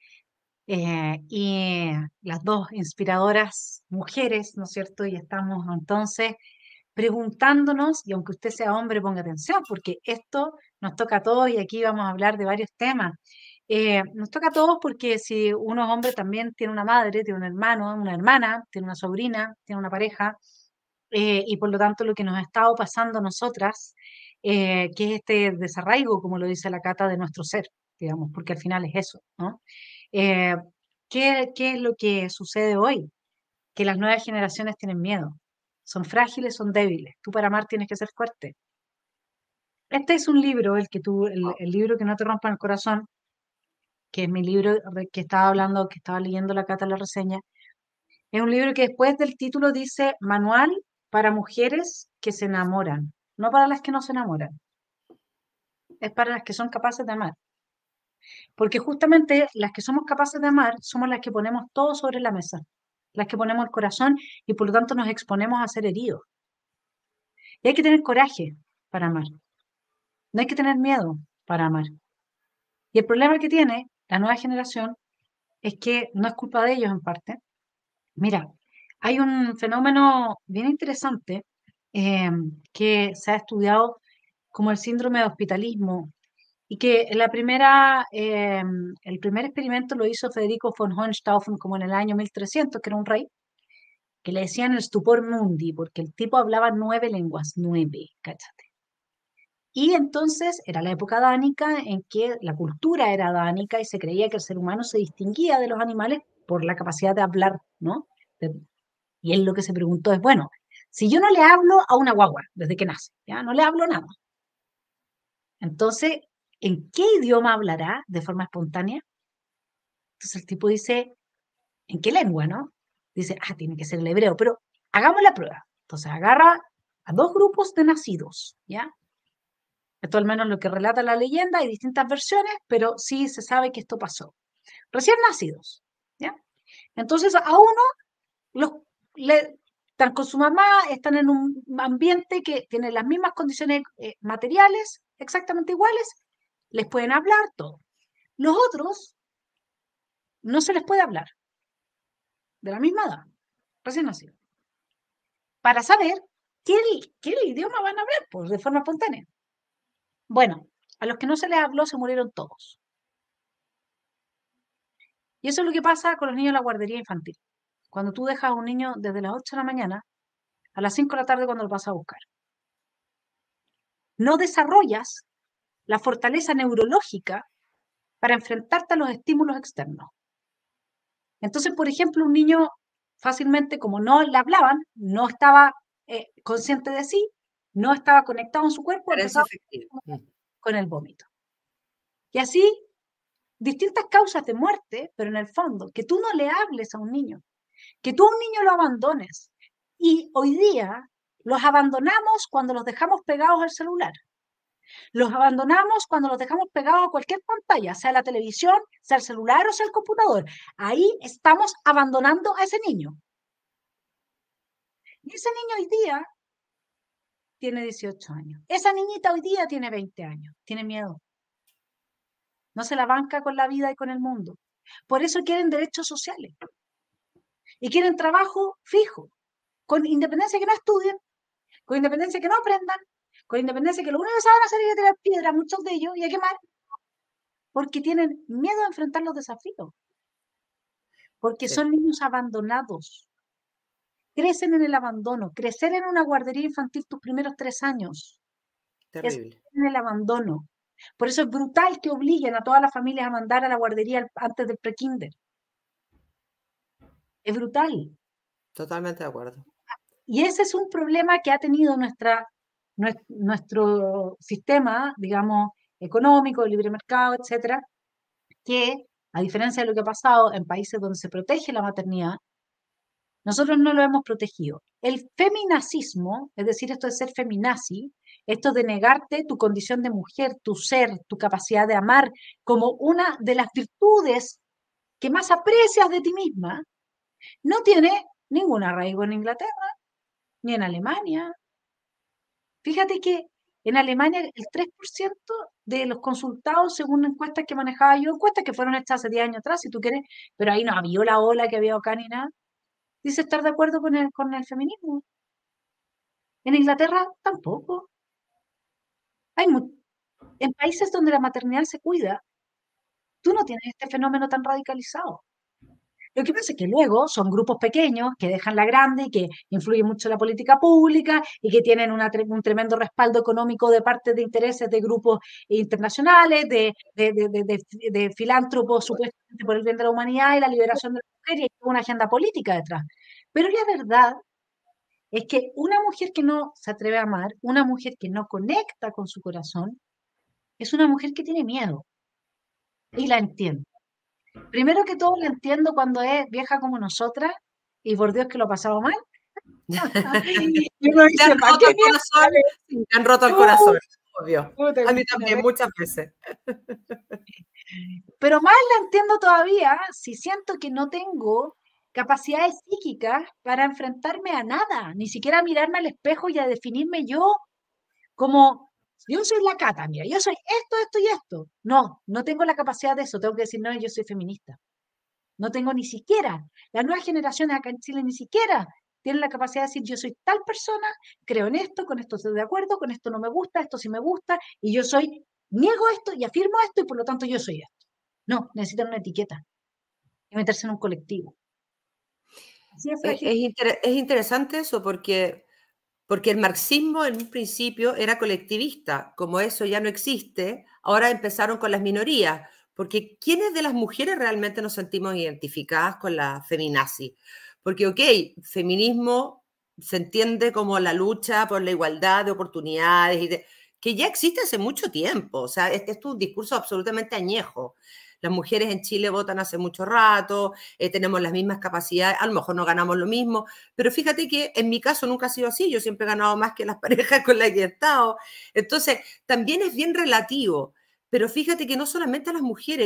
Y las dos inspiradoras mujeres, ¿no es cierto? Y estamos entonces preguntándonos, y aunque usted sea hombre, ponga atención, porque esto nos toca a todos y aquí vamos a hablar de varios temas. Nos toca a todos porque si uno es hombre también tiene una madre, tiene un hermano, una hermana, tiene una sobrina, tiene una pareja, y por lo tanto lo que nos ha estado pasando a nosotras, que es este desarraigo, como lo dice la Cata, de nuestro ser, digamos, porque al final es eso, ¿no? Eh, ¿qué es lo que sucede hoy? Que las nuevas generaciones tienen miedo, son frágiles, son débiles. Tú para amar tienes que ser fuerte. Este es un libro, el libro que no te rompa el corazón, que es mi libro que estaba hablando, que estaba leyendo la Cata en la reseña. Es un libro que después del título dice Manual para mujeres que se enamoran, no para las que no se enamoran, es para las que son capaces de amar. Porque justamente las que somos capaces de amar somos las que ponemos todo sobre la mesa, las que ponemos el corazón y por lo tanto nos exponemos a ser heridos. Y hay que tener coraje para amar, no hay que tener miedo para amar. Y el problema que tiene la nueva generación es que no es culpa de ellos en parte. Mira, hay un fenómeno bien interesante eh, que se ha estudiado como el síndrome de hospitalismo y que el primer experimento lo hizo Federico von Hohenstaufen como en el año 1300, que era un rey, que le decían el stupor mundi, porque el tipo hablaba 9 lenguas, 9, cáchate. Y entonces era la época dánica en que la cultura era dánica y se creía que el ser humano se distinguía de los animales por la capacidad de hablar, ¿no? Y él lo que se preguntó es, bueno, si yo no le hablo a una guagua desde que nace, ya no le hablo nada, entonces, ¿en qué idioma hablará de forma espontánea? Entonces el tipo dice, ¿en qué lengua, no? Dice, tiene que ser el hebreo, pero hagamos la prueba. Entonces agarra a 2 grupos de nacidos, ¿ya? Esto al menos lo que relata la leyenda, hay distintas versiones, pero sí se sabe que esto pasó. Recién nacidos, ¿ya? Entonces a uno están con su mamá, están en un ambiente que tiene las mismas condiciones materiales, exactamente iguales, les pueden hablar todo. Los otros no se les puede hablar, de la misma edad, recién nacidos, para saber qué idioma van a hablar, pues, de forma espontánea. Bueno, a los que no se les habló se murieron todos. Y eso es lo que pasa con los niños en la guardería infantil. Cuando tú dejas a un niño desde las 8 de la mañana a las 5 de la tarde cuando lo vas a buscar. No desarrollas la fortaleza neurológica para enfrentarte a los estímulos externos. Entonces, por ejemplo, un niño fácilmente, como no le hablaban, no estaba consciente de sí, no estaba conectado en su cuerpo, empezaba con el vómito. Y así, distintas causas de muerte, pero en el fondo, que tú no le hables a un niño, que tú a un niño lo abandones. Y hoy día los abandonamos cuando los dejamos pegados al celular. Los abandonamos cuando los dejamos pegados a cualquier pantalla, sea la televisión, sea el celular o sea el computador. Ahí estamos abandonando a ese niño. Y ese niño hoy día tiene 18 años. Esa niñita hoy día tiene 20 años. Tiene miedo. No se la banca con la vida y con el mundo. Por eso quieren derechos sociales. Y quieren trabajo fijo. Con independencia que no estudien, con independencia que no aprendan, con independencia que lo único que saben hacer es tirar piedra, muchos de ellos, y a quemar, porque tienen miedo a enfrentar los desafíos, porque son niños abandonados, crecen en el abandono, crecer en una guardería infantil tus primeros 3 años, Terrible. es en el abandono. Por eso es brutal que obliguen a todas las familias a mandar a la guardería antes del prekinder. Es brutal. Totalmente de acuerdo. Y ese es un problema que ha tenido nuestro sistema, digamos, económico, libre mercado, etcétera, que, a diferencia de lo que ha pasado en países donde se protege la maternidad, nosotros no lo hemos protegido. El feminacismo, es decir, esto de ser feminazi, esto de negarte tu condición de mujer, tu ser, tu capacidad de amar, como una de las virtudes que más aprecias de ti misma, no tiene ningún arraigo en Inglaterra, ni en Alemania. Fíjate que En Alemania, el 3% de los consultados, según encuestas que manejaba yo, encuestas que fueron hechas hace 10 años atrás, si tú quieres, pero ahí no había la ola que había acá ni nada, dice estar de acuerdo con el feminismo. En Inglaterra tampoco. Hay en países donde la maternidad se cuida, tú no tienes este fenómeno tan radicalizado. Lo que pasa es que luego son grupos pequeños que dejan la grande y que influyen mucho en la política pública y que tienen un tremendo respaldo económico de parte de intereses de grupos internacionales, de filántropos supuestamente por el bien de la humanidad y la liberación de la mujer, y hay una agenda política detrás. Pero la verdad es que una mujer que no se atreve a amar, una mujer que no conecta con su corazón, es una mujer que tiene miedo. Y la entiendo. Primero que todo la entiendo cuando es vieja como nosotras, y por Dios que lo ha pasado mal. Te han roto el corazón, te han roto el corazón, obvio. A mí también, muchas veces. Pero más la entiendo todavía si siento que no tengo capacidades psíquicas para enfrentarme a nada, ni siquiera a mirarme al espejo y a definirme yo como, yo soy la Cata, mira, yo soy esto, esto y esto. No, no tengo la capacidad de eso, tengo que decir, no, yo soy feminista. No tengo ni siquiera, las nuevas generaciones acá en Chile ni siquiera tienen la capacidad de decir, yo soy tal persona, creo en esto, con esto estoy de acuerdo, con esto no me gusta, esto sí me gusta, y yo soy, niego esto y afirmo esto, y por lo tanto yo soy esto. No, necesitan una etiqueta y meterse en un colectivo. Así es frágil. Es interesante eso porque el marxismo en un principio era colectivista. Como eso ya no existe, ahora empezaron con las minorías. Porque ¿quiénes de las mujeres realmente nos sentimos identificadas con la feminazi? Porque, ok, feminismo se entiende como la lucha por la igualdad de oportunidades, que ya existe hace mucho tiempo. O sea, este es un discurso absolutamente añejo. Las mujeres en Chile votan hace mucho rato, tenemos las mismas capacidades, a lo mejor no ganamos lo mismo, pero fíjate que en mi caso nunca ha sido así, yo siempre he ganado más que las parejas con las que he estado. Entonces, también es bien relativo, pero fíjate que no solamente a las mujeres,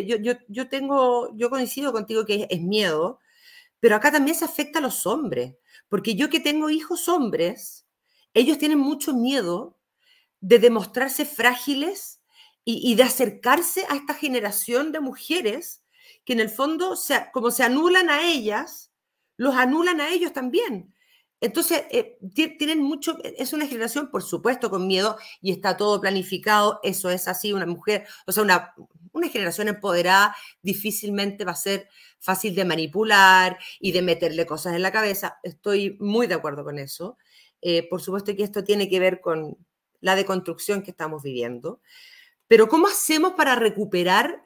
yo coincido contigo que es miedo, pero acá también se afecta a los hombres, porque yo que tengo hijos hombres, ellos tienen mucho miedo de demostrarse frágiles y de acercarse a esta generación de mujeres que en el fondo, como se anulan a ellas, los anulan a ellos también. Entonces, tienen mucho, es una generación, por supuesto, con miedo y está todo planificado, eso es así, una mujer, o sea, una generación empoderada difícilmente va a ser fácil de manipular y de meterle cosas en la cabeza. Estoy muy de acuerdo con eso. Por supuesto que esto tiene que ver con la deconstrucción que estamos viviendo. Pero ¿cómo hacemos para recuperar,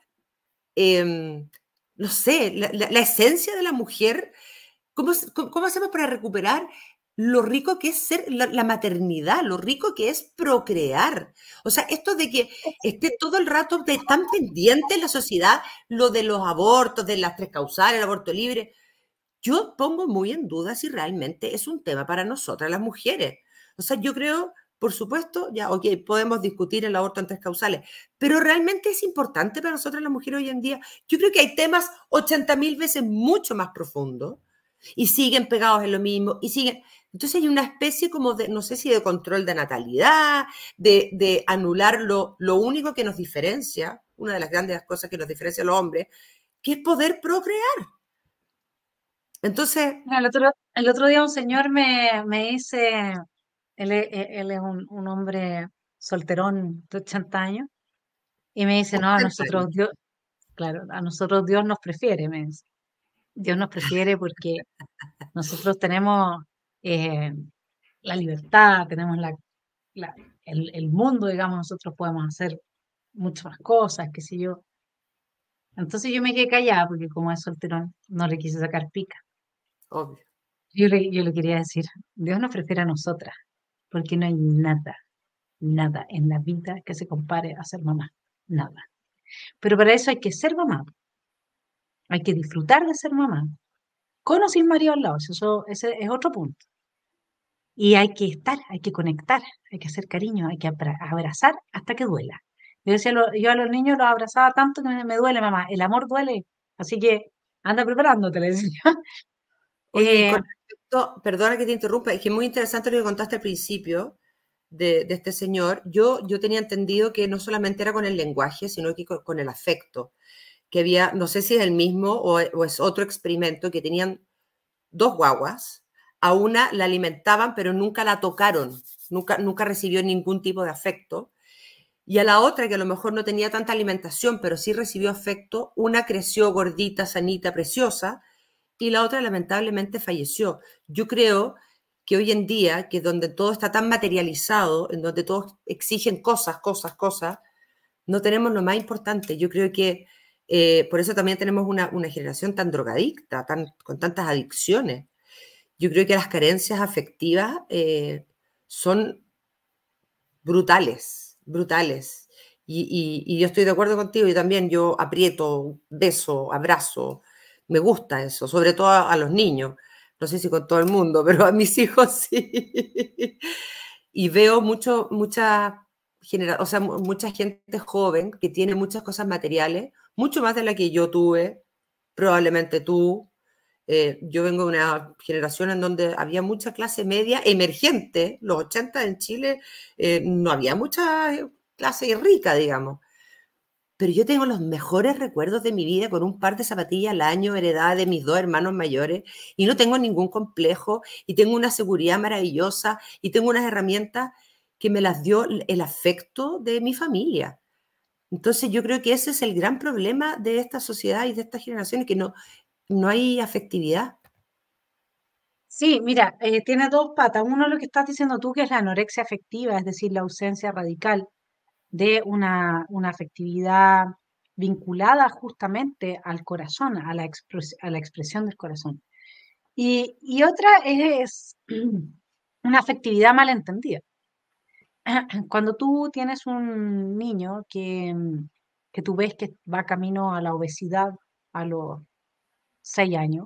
no sé, la esencia de la mujer? ¿Cómo hacemos para recuperar lo rico que es ser la maternidad, lo rico que es procrear? O sea, esto de que esté todo el rato tan pendiente en la sociedad lo de los abortos, de las 3 causales, el aborto libre. Yo pongo muy en duda si realmente es un tema para nosotras las mujeres. O sea, yo creo... Por supuesto, ya, ok, podemos discutir el aborto en 3 causales, pero realmente es importante para nosotras las mujeres hoy en día. Yo creo que hay temas 80.000 veces mucho más profundos y siguen pegados en lo mismo y siguen. Entonces hay una especie como de, no sé si de control de natalidad, de anular lo único que nos diferencia, una de las grandes cosas que nos diferencia a los hombres, que es poder procrear. Entonces... El otro día un señor me dice... Él es un hombre solterón de 80 años y me dice, no, a nosotros Dios, claro, a nosotros Dios nos prefiere, me dice. Dios nos prefiere porque nosotros tenemos la libertad, tenemos el mundo, digamos, nosotros podemos hacer muchas más cosas, qué sé yo. Entonces yo me quedé callada porque como es solterón, no le quise sacar pica. Obvio. Yo le quería decir, Dios nos prefiere a nosotras, porque no hay nada en la vida que se compare a ser mamá, nada. Pero para eso hay que ser mamá, hay que disfrutar de ser mamá, con o sin marido al lado, ese es otro punto. Y hay que estar, hay que conectar, hay que hacer cariño, hay que abrazar hasta que duela. Yo a los niños los abrazaba tanto que me duele, mamá, el amor duele, así que anda preparándote, le decía. Oye, con respecto, perdona que te interrumpa, es que es muy interesante lo que contaste al principio, de este señor, yo tenía entendido que no solamente era con el lenguaje, sino que con el afecto, que había, no sé si es el mismo o es otro experimento, que tenían 2 guaguas, a una la alimentaban, pero nunca la tocaron, nunca recibió ningún tipo de afecto, y a la otra, que a lo mejor no tenía tanta alimentación, pero sí recibió afecto, una creció gordita, sanita, preciosa, y la otra lamentablemente falleció. Yo creo que hoy en día, que donde todo está tan materializado, en donde todos exigen cosas, no tenemos lo más importante. Yo creo que por eso también tenemos una generación tan drogadicta, con tantas adicciones. Yo creo que las carencias afectivas son brutales, brutales. Y yo estoy de acuerdo contigo, y también yo aprieto, beso, abrazo, me gusta eso, sobre todo a los niños. No sé si con todo el mundo, pero a mis hijos sí. Y veo mucha gente joven que tiene muchas cosas materiales, mucho más de la que yo tuve, probablemente tú. Yo vengo de una generación en donde había mucha clase media emergente. Los 80 en Chile no había mucha clase rica, digamos. Pero yo tengo los mejores recuerdos de mi vida con un par de zapatillas al año heredada de mis 2 hermanos mayores, y no tengo ningún complejo, y tengo una seguridad maravillosa, y tengo unas herramientas que me las dio el afecto de mi familia. Entonces yo creo que ese es el gran problema de esta sociedad y de estas generaciones, que no hay afectividad. Sí, mira, tiene 2 patas. Uno, lo que estás diciendo tú, que es la anorexia afectiva, es decir, la ausencia radical de una afectividad vinculada justamente al corazón, a la expresión del corazón. Y otra es una afectividad malentendida. Cuando tú tienes un niño que tú ves que va camino a la obesidad a los 6 años,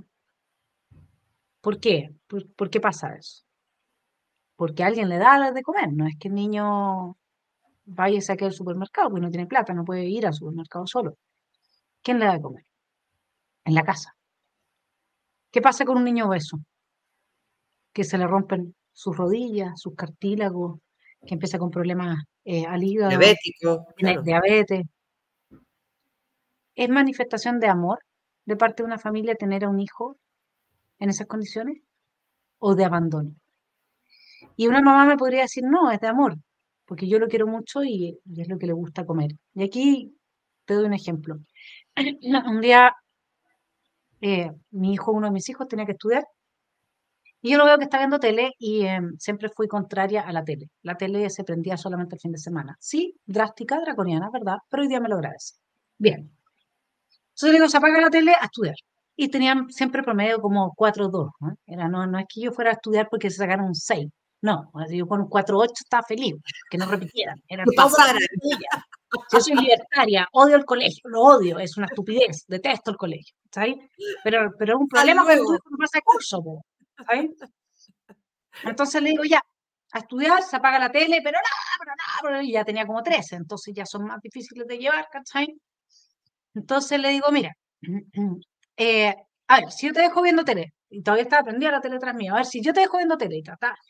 ¿por qué? ¿Por qué pasa eso? Porque alguien le da de comer, no es que el niño vaya y saque del supermercado, porque no tiene plata, no puede ir al supermercado solo. ¿Quién le da de comer? En la casa. ¿Qué pasa con un niño obeso? Que se le rompen sus rodillas, sus cartílagos, que empieza con problemas al hígado, Diabético, tiene claro. diabetes. ¿Es manifestación de amor de parte de una familia tener a un hijo en esas condiciones? ¿O de abandono? Y una mamá me podría decir, no, es de amor, porque yo lo quiero mucho y es lo que le gusta comer. Y aquí te doy un ejemplo. Un día mi hijo, uno de mis hijos, tenía que estudiar, y yo lo veo que está viendo tele, y siempre fui contraria a la tele. La tele se prendía solamente el fin de semana. Sí, drástica, draconiana, ¿verdad? Pero hoy día me lo agradece. Bien. Entonces le digo, se apaga la tele a estudiar. Y tenían siempre promedio como 4,2, ¿no? No es que yo fuera a estudiar porque se sacaron un 6. No, yo con un 4,8 estaba feliz, que no repitieran. Era Que todo lo pasaran. que quería. Yo soy libertaria, odio el colegio, lo odio, es una estupidez, detesto el colegio, ¿sabes? Pero es un problema cuando tu luego. hijo no pasa de curso, ¿sabes? Entonces le digo, ya, a estudiar, se apaga la tele, pero y ya tenía como 13, entonces ya son más difíciles de llevar, ¿cachai? Entonces le digo, mira, eh, a ver, si yo te dejo viendo tele, y todavía estaba prendida la tele tras mí, a ver, si yo te dejo viendo tele,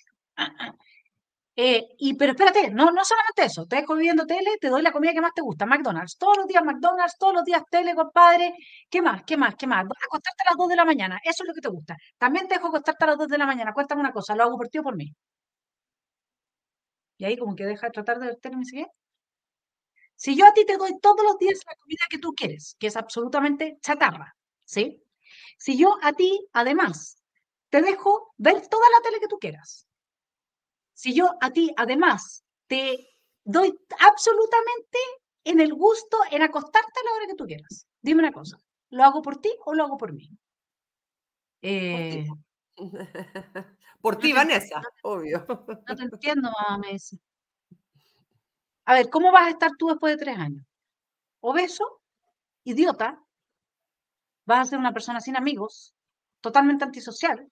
pero espérate, no solamente eso, te dejo viendo tele, te doy la comida que más te gusta, McDonald's, todos los días tele, compadre, ¿qué más? Acostarte a las 2 de la mañana, eso es lo que te gusta. También te dejo acostarte a las 2 de la mañana, cuéntame una cosa, lo hago por ti o por mí. Y ahí como que deja de tratar de ver tele y me sigue. Si yo a ti te doy todos los días la comida que tú quieres, que es absolutamente chatarra, ¿sí? Si yo a ti, además, te dejo ver toda la tele que tú quieras, si yo a ti, además, te doy absolutamente en el gusto en acostarte a la hora que tú quieras, dime una cosa, ¿lo hago por ti o lo hago por mí? Por No ti, te, Vanessa, obvio. no te entiendo, mamá, me dice. A ver, ¿cómo vas a estar tú después de 3 años? ¿Obeso? ¿Idiota? ¿Vas a ser una persona sin amigos? ¿Totalmente antisocial?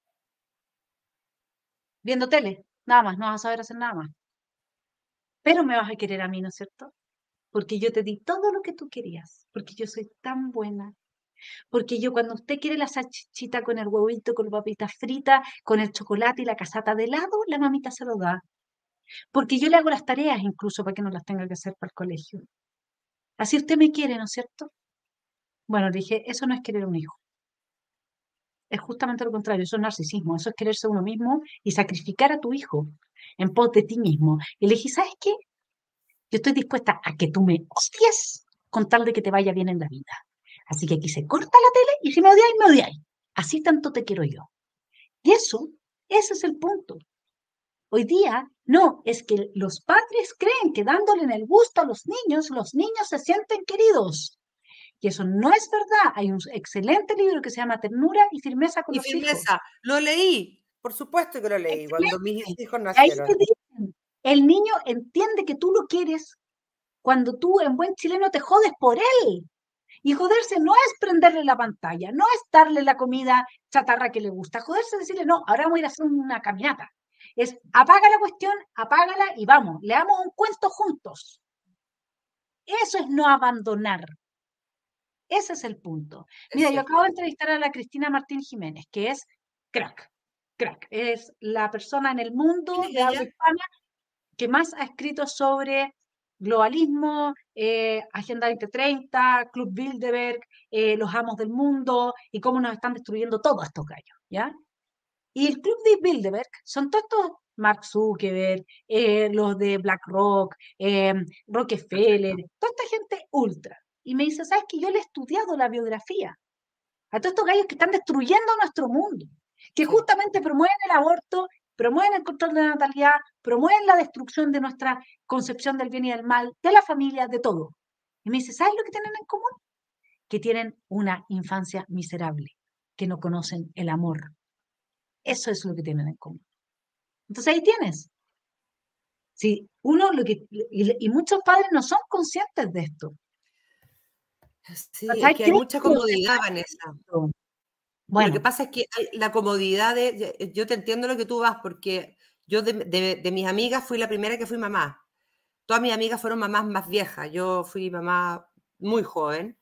Viendo tele, nada más, no vas a saber hacer nada más. Pero me vas a querer a mí, ¿no es cierto? Porque yo te di todo lo que tú querías, porque yo soy tan buena, porque yo cuando usted quiere la salchichita con el huevito, con la papita frita, con el chocolate y la casata de helado, la mamita se lo da. Porque yo le hago las tareas incluso para que no las tenga que hacer para el colegio. Así usted me quiere, ¿no es cierto? Bueno, le dije, eso no es querer a un hijo. Es justamente lo contrario, eso es narcisismo, eso es quererse a uno mismo y sacrificar a tu hijo en pos de ti mismo. Y le dije, ¿sabes qué? Yo estoy dispuesta a que tú me odies con tal de que te vaya bien en la vida. Así que aquí se corta la tele y si me odiáis, me odiáis. Así tanto te quiero yo. Y eso, ese es el punto. Hoy día, no, es que los padres creen que dándole en el gusto a los niños se sienten queridos. Y eso no es verdad. Hay un excelente libro que se llama Ternura y firmeza con los hijos. Lo leí, por supuesto que lo leí, cuando mis hijos Ahí nacieron. te dicen, el niño entiende que tú lo quieres cuando tú en buen chileno te jodes por él. Y joderse no es prenderle la pantalla, no es darle la comida chatarra que le gusta. Joderse es decirle, no, ahora vamos a ir a hacer una caminata. Es apaga la cuestión, apágala y vamos, leamos un cuento juntos. Eso es no abandonar. Ese es el punto. Mira, yo acabo de entrevistar a la Cristina Martín Jiménez, que es crack. Es la persona en el mundo de habla hispana que más ha escrito sobre globalismo, Agenda 2030, Club Bilderberg, los amos del mundo y cómo nos están destruyendo todos estos gallos, ¿ya? Y el Club de Bilderberg son todos estos Mark Zuckerberg, los de BlackRock, Rockefeller, toda esta gente ultra. Y me dice, ¿sabes qué? Yo le he estudiado la biografía a todos estos gallos que están destruyendo nuestro mundo, que justamente promueven el aborto, promueven el control de la natalidad, promueven la destrucción de nuestra concepción del bien y del mal, de la familia, de todo. Y me dice, ¿sabes lo que tienen en común? Que tienen una infancia miserable, que no conocen el amor. Eso es lo que tienen en común. Entonces ahí tienes. Sí, y muchos padres no son conscientes de esto. Sí, es que hay mucha comodidad, Vanessa. Bueno. Lo que pasa es que la comodidad yo te entiendo lo que tú vas, porque yo de mis amigas fui la primera que fui mamá. Todas mis amigas fueron mamás más viejas. Yo fui mamá muy joven.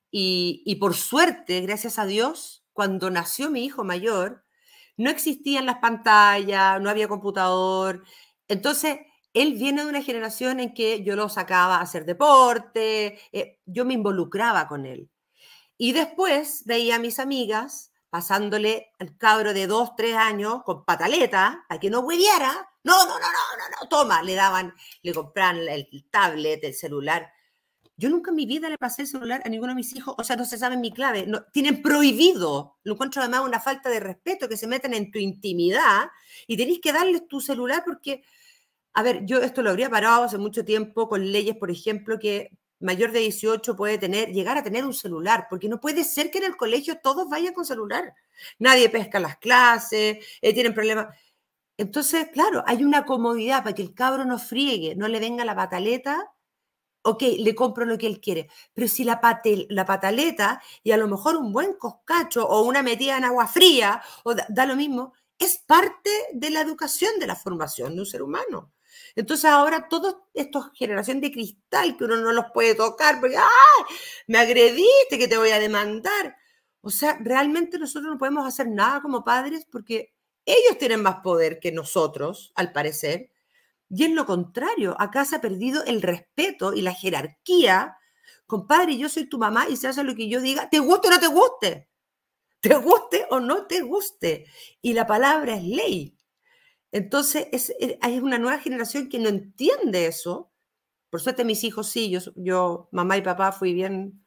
Y por suerte, gracias a Dios, cuando nació mi hijo mayor, no existían las pantallas, no había computador. Entonces, él viene de una generación en que yo lo sacaba a hacer deporte, yo me involucraba con él. Y después veía a mis amigas pasándole al cabro de 2, 3 años con pataleta para que no hueviara. No, toma, le compraban el tablet, el celular. Yo nunca en mi vida le pasé el celular a ninguno de mis hijos, o sea, no se sabe mi clave, no, tienen prohibido, lo encuentro además una falta de respeto, que se meten en tu intimidad y tenés que darles tu celular porque, a ver, yo esto lo habría parado hace mucho tiempo con leyes, por ejemplo, que mayor de 18 puede llegar a tener un celular, porque no puede ser que en el colegio todos vayan con celular, nadie pesca las clases, tienen problemas. Entonces, claro, hay una comodidad para que el cabro no friegue, no le venga la pataleta. Ok, le compro lo que él quiere, pero si la pataleta y a lo mejor un buen coscacho o una metida en agua fría, o da lo mismo, es parte de la educación, de la formación de un ser humano. Entonces ahora toda esta generación de cristal que uno no los puede tocar porque ¡ay! Me agrediste, que te voy a demandar. O sea, realmente nosotros no podemos hacer nada como padres porque ellos tienen más poder que nosotros, al parecer. Y es lo contrario, acá se ha perdido el respeto y la jerarquía. Compadre, yo soy tu mamá y se hace lo que yo diga, te guste o no te guste, te guste o no te guste. Y la palabra es ley. Entonces, hay una nueva generación que no entiende eso. Por suerte mis hijos sí, yo mamá y papá fui bien.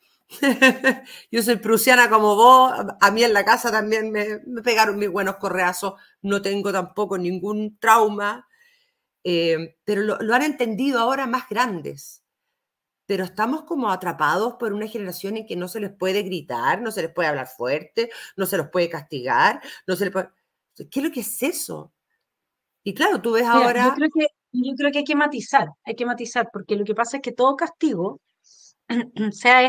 Yo soy prusiana como vos, a mí en la casa también me pegaron mis buenos correazos, no tengo tampoco ningún trauma. Pero lo han entendido ahora más grandes. Pero estamos como atrapados por una generación en que no se les puede gritar, no se les puede hablar fuerte, no se los puede castigar, no se les puede... ¿Qué es lo que es eso? Y claro, tú ves ahora... Yo creo que hay que matizar, porque lo que pasa es que todo castigo, sea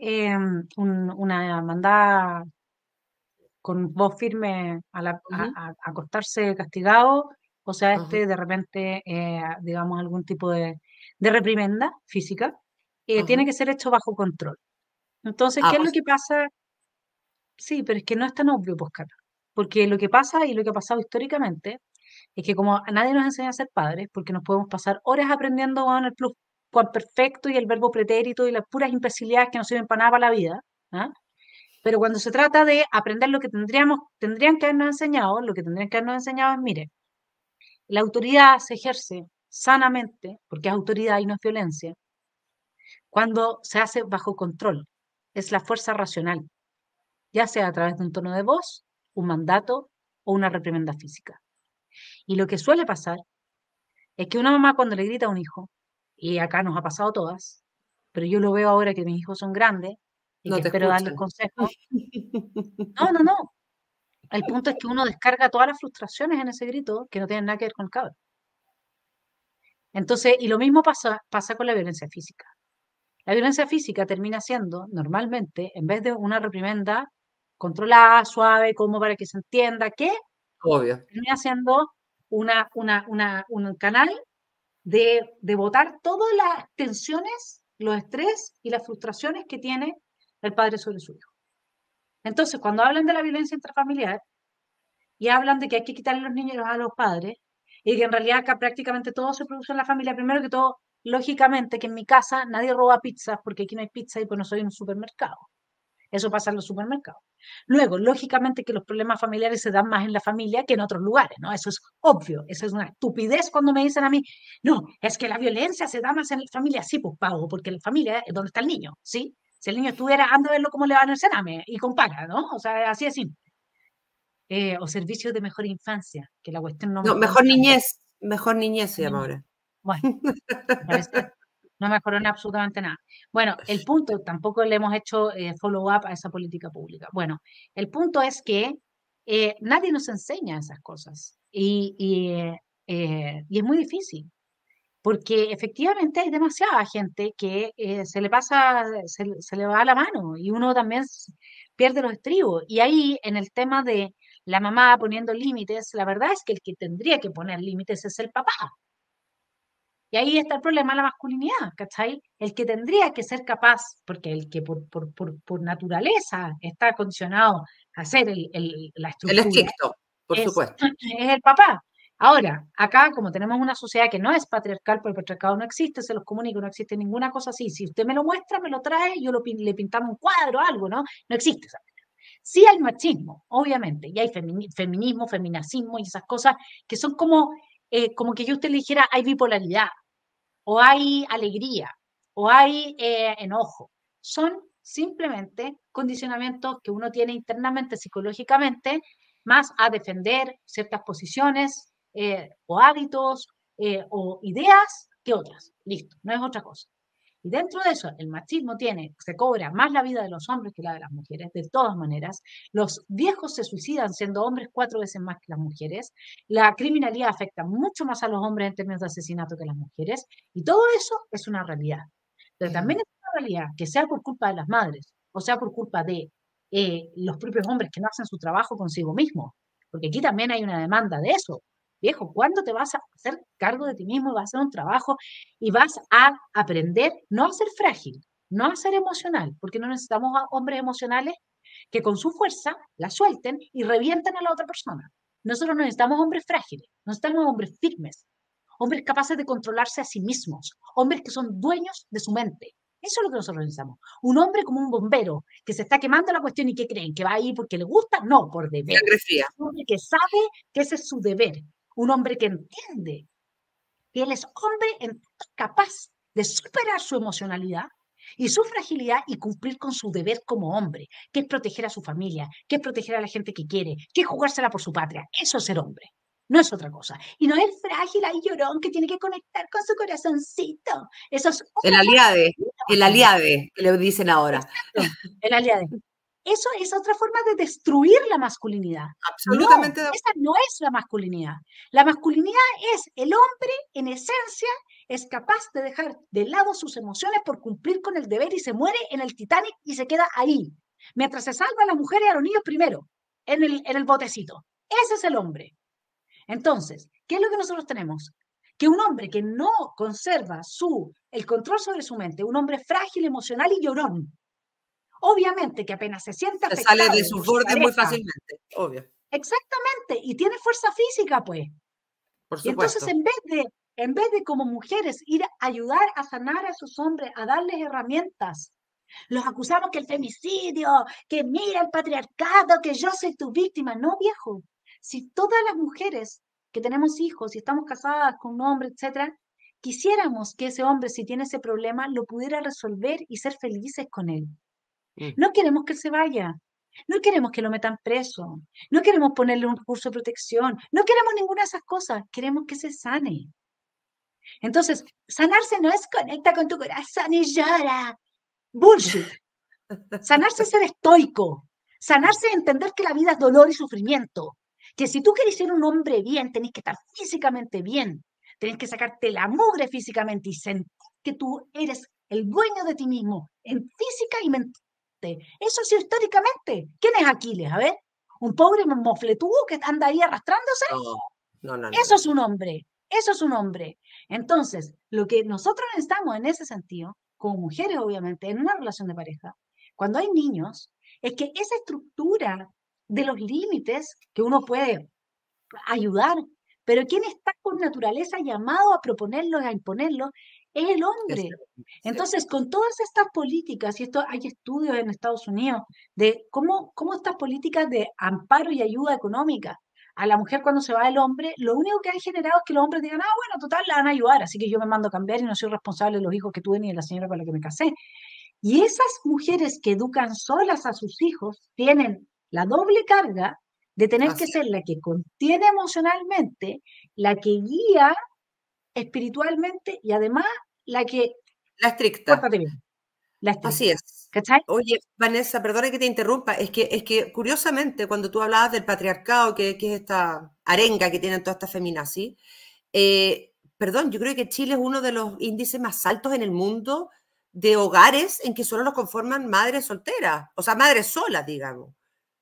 una mandada con voz firme a acostarse castigado, o sea, de repente, digamos, algún tipo de reprimenda física, tiene que ser hecho bajo control. Entonces, ¿qué es lo que pasa? Sí, pero es que no es tan obvio, pues, Cata. Porque lo que pasa y lo que ha pasado históricamente Es que como a nadie nos enseña a ser padres, porque nos podemos pasar horas aprendiendo el perfecto y el verbo pretérito y las puras imbecilidades que no sirven para nada para la vida, ¿ah? Pero cuando se trata de aprender lo que tendrían que habernos enseñado, lo que tendrían que habernos enseñado es, mire, la autoridad se ejerce sanamente, porque es autoridad y no es violencia, cuando se hace bajo control. Es la fuerza racional, ya sea a través de un tono de voz, un mandato o una reprimenda física. Y lo que suele pasar es que una mamá cuando le grita a un hijo, y acá nos ha pasado a todas, pero yo lo veo ahora que mis hijos son grandes y No que te espero darles escuchan. consejos. No. El punto es que uno descarga todas las frustraciones en ese grito que no tienen nada que ver con el cabro. Entonces, y lo mismo pasa con la violencia física. La violencia física termina siendo, normalmente, en vez de una reprimenda controlada, suave, como para que se entienda, que Obvio. termina siendo un canal de botar todas las tensiones, los estrés y las frustraciones que tiene el padre sobre su hijo. Entonces, cuando hablan de la violencia intrafamiliar y hablan de que hay que quitarle los niños a los padres, y que en realidad acá prácticamente todo se produce en la familia, primero que todo, lógicamente que en mi casa nadie roba pizzas porque aquí no hay pizza y pues no soy un supermercado. Eso pasa en los supermercados. Luego, lógicamente que los problemas familiares se dan más en la familia que en otros lugares, ¿no? Eso es obvio, eso es una estupidez cuando me dicen a mí, no, es que la violencia se da más en la familia. Sí, pues pago, porque en la familia es donde está el niño, ¿sí? Si el niño estuviera, anda a verlo cómo le va en el cename y compara, ¿no? O sea, así es simple. O servicios de mejor infancia, que la cuestión no mejoró mejor nada. niñez se llama ahora. Bueno, no mejoró en absolutamente nada. Bueno, el punto, tampoco le hemos hecho follow-up a esa política pública. Bueno, el punto es que nadie nos enseña esas cosas y es muy difícil, porque efectivamente hay demasiada gente que se le pasa, se le va la mano y uno también pierde los estribos. Y ahí, en el tema de la mamá poniendo límites, la verdad es que el que tendría que poner límites es el papá. Y ahí está el problema de la masculinidad, ¿cachai? El que tendría que ser capaz, porque el que por naturaleza está condicionado a hacer la estructura. El estricto, por supuesto. Es el papá. Ahora, acá, como tenemos una sociedad que no es patriarcal, porque el patriarcado no existe, se los comunico, no existe ninguna cosa así. Si usted me lo muestra, me lo trae, yo le pintamos un cuadro, algo, ¿no? No existe esa. Sí hay machismo, obviamente, y hay feminismo, feminacismo y esas cosas que son como que yo a usted le dijera, hay bipolaridad, o hay alegría, o hay enojo. Son simplemente condicionamientos que uno tiene internamente, psicológicamente, más a defender ciertas posiciones o hábitos o ideas que otras. Listo, no es otra cosa. Y dentro de eso, el machismo se cobra más la vida de los hombres que la de las mujeres, de todas maneras. Los viejos se suicidan siendo hombres 4 veces más que las mujeres. La criminalidad afecta mucho más a los hombres en términos de asesinato que a las mujeres. Y todo eso es una realidad. Pero también es una realidad que sea por culpa de las madres, o sea por culpa de los propios hombres que no hacen su trabajo consigo mismos. Porque aquí también hay una demanda de eso. Viejo, ¿cuándo te vas a hacer cargo de ti mismo, vas a hacer un trabajo y vas a aprender no a ser frágil, no a ser emocional? Porque no necesitamos a hombres emocionales que con su fuerza la suelten y revienten a la otra persona. Nosotros no necesitamos hombres frágiles, necesitamos hombres firmes, hombres capaces de controlarse a sí mismos, hombres que son dueños de su mente. Eso es lo que nosotros necesitamos. Un hombre como un bombero que se está quemando la cuestión y que creen que va ahí porque le gusta, no, por deber. Un hombre que sabe que ese es su deber. Un hombre que entiende que él es hombre capaz de superar su emocionalidad y su fragilidad y cumplir con su deber como hombre, que es proteger a su familia, que es proteger a la gente que quiere, que es jugársela por su patria. Eso es ser hombre, no es otra cosa. Y no es el frágil ahí llorón que tiene que conectar con su corazoncito. Eso es el aliade, que le dicen ahora. Exacto, el aliade. Eso es otra forma de destruir la masculinidad. Absolutamente. No, esa no es la masculinidad. La masculinidad es el hombre, en esencia, es capaz de dejar de lado sus emociones por cumplir con el deber y se muere en el Titanic y se queda ahí. Mientras se salva a las mujeres y a los niños primero, en el botecito. Ese es el hombre. Entonces, ¿qué es lo que nosotros tenemos? Que un hombre que no conserva el control sobre su mente, un hombre frágil, emocional y llorón, obviamente que apenas se siente afectado. Se sale de sus bordes muy fácilmente, obvio. Exactamente, y tiene fuerza física, pues. Por Y entonces supuesto. en vez de como mujeres ir a ayudar a sanar a esos hombres, a darles herramientas, los acusamos que el femicidio, que mira el patriarcado, que yo soy tu víctima. No, viejo. Si todas las mujeres que tenemos hijos y estamos casadas con un hombre, etcétera, quisiéramos que ese hombre, si tiene ese problema, lo pudiera resolver y ser felices con él. No queremos que él se vaya. No queremos que lo metan preso. No queremos ponerle un curso de protección. No queremos ninguna de esas cosas. Queremos que se sane. Entonces, sanarse no es conecta con tu corazón y llora. Bullshit. Sanarse es ser estoico. Sanarse es entender que la vida es dolor y sufrimiento. Que si tú quieres ser un hombre bien, tenés que estar físicamente bien. Tenés que sacarte la mugre físicamente y sentir que tú eres el dueño de ti mismo, en física y mente. Eso sí, históricamente. ¿Quién es Aquiles? A ver, un pobre mofletudo que anda ahí arrastrándose. No. Eso es un hombre. Eso es un hombre. Entonces, lo que nosotros necesitamos en ese sentido, como mujeres obviamente, en una relación de pareja, cuando hay niños, es que esa estructura de los límites que uno puede ayudar, pero quien está por naturaleza llamado a proponerlo y a imponerlo es el hombre. Entonces, con todas estas políticas, y esto hay estudios en Estados Unidos de cómo estas políticas de amparo y ayuda económica a la mujer cuando se va el hombre, lo único que han generado es que los hombres digan, bueno, total, la van a ayudar, así que yo me mando a cambiar y no soy responsable de los hijos que tuve ni de la señora con la que me casé. Y esas mujeres que educan solas a sus hijos tienen la doble carga de tener que ser la que contiene emocionalmente, la que guía espiritualmente y además la que... La estricta. Pórtate bien. La estricta. Así es. ¿Cachai? Oye, Vanessa, perdona que te interrumpa, es que curiosamente cuando tú hablabas del patriarcado, que es esta arenga que tienen todas estas feminazis, perdón, yo creo que Chile es uno de los índices más altos en el mundo de hogares en que solo los conforman madres solteras, o sea, madres solas, digamos.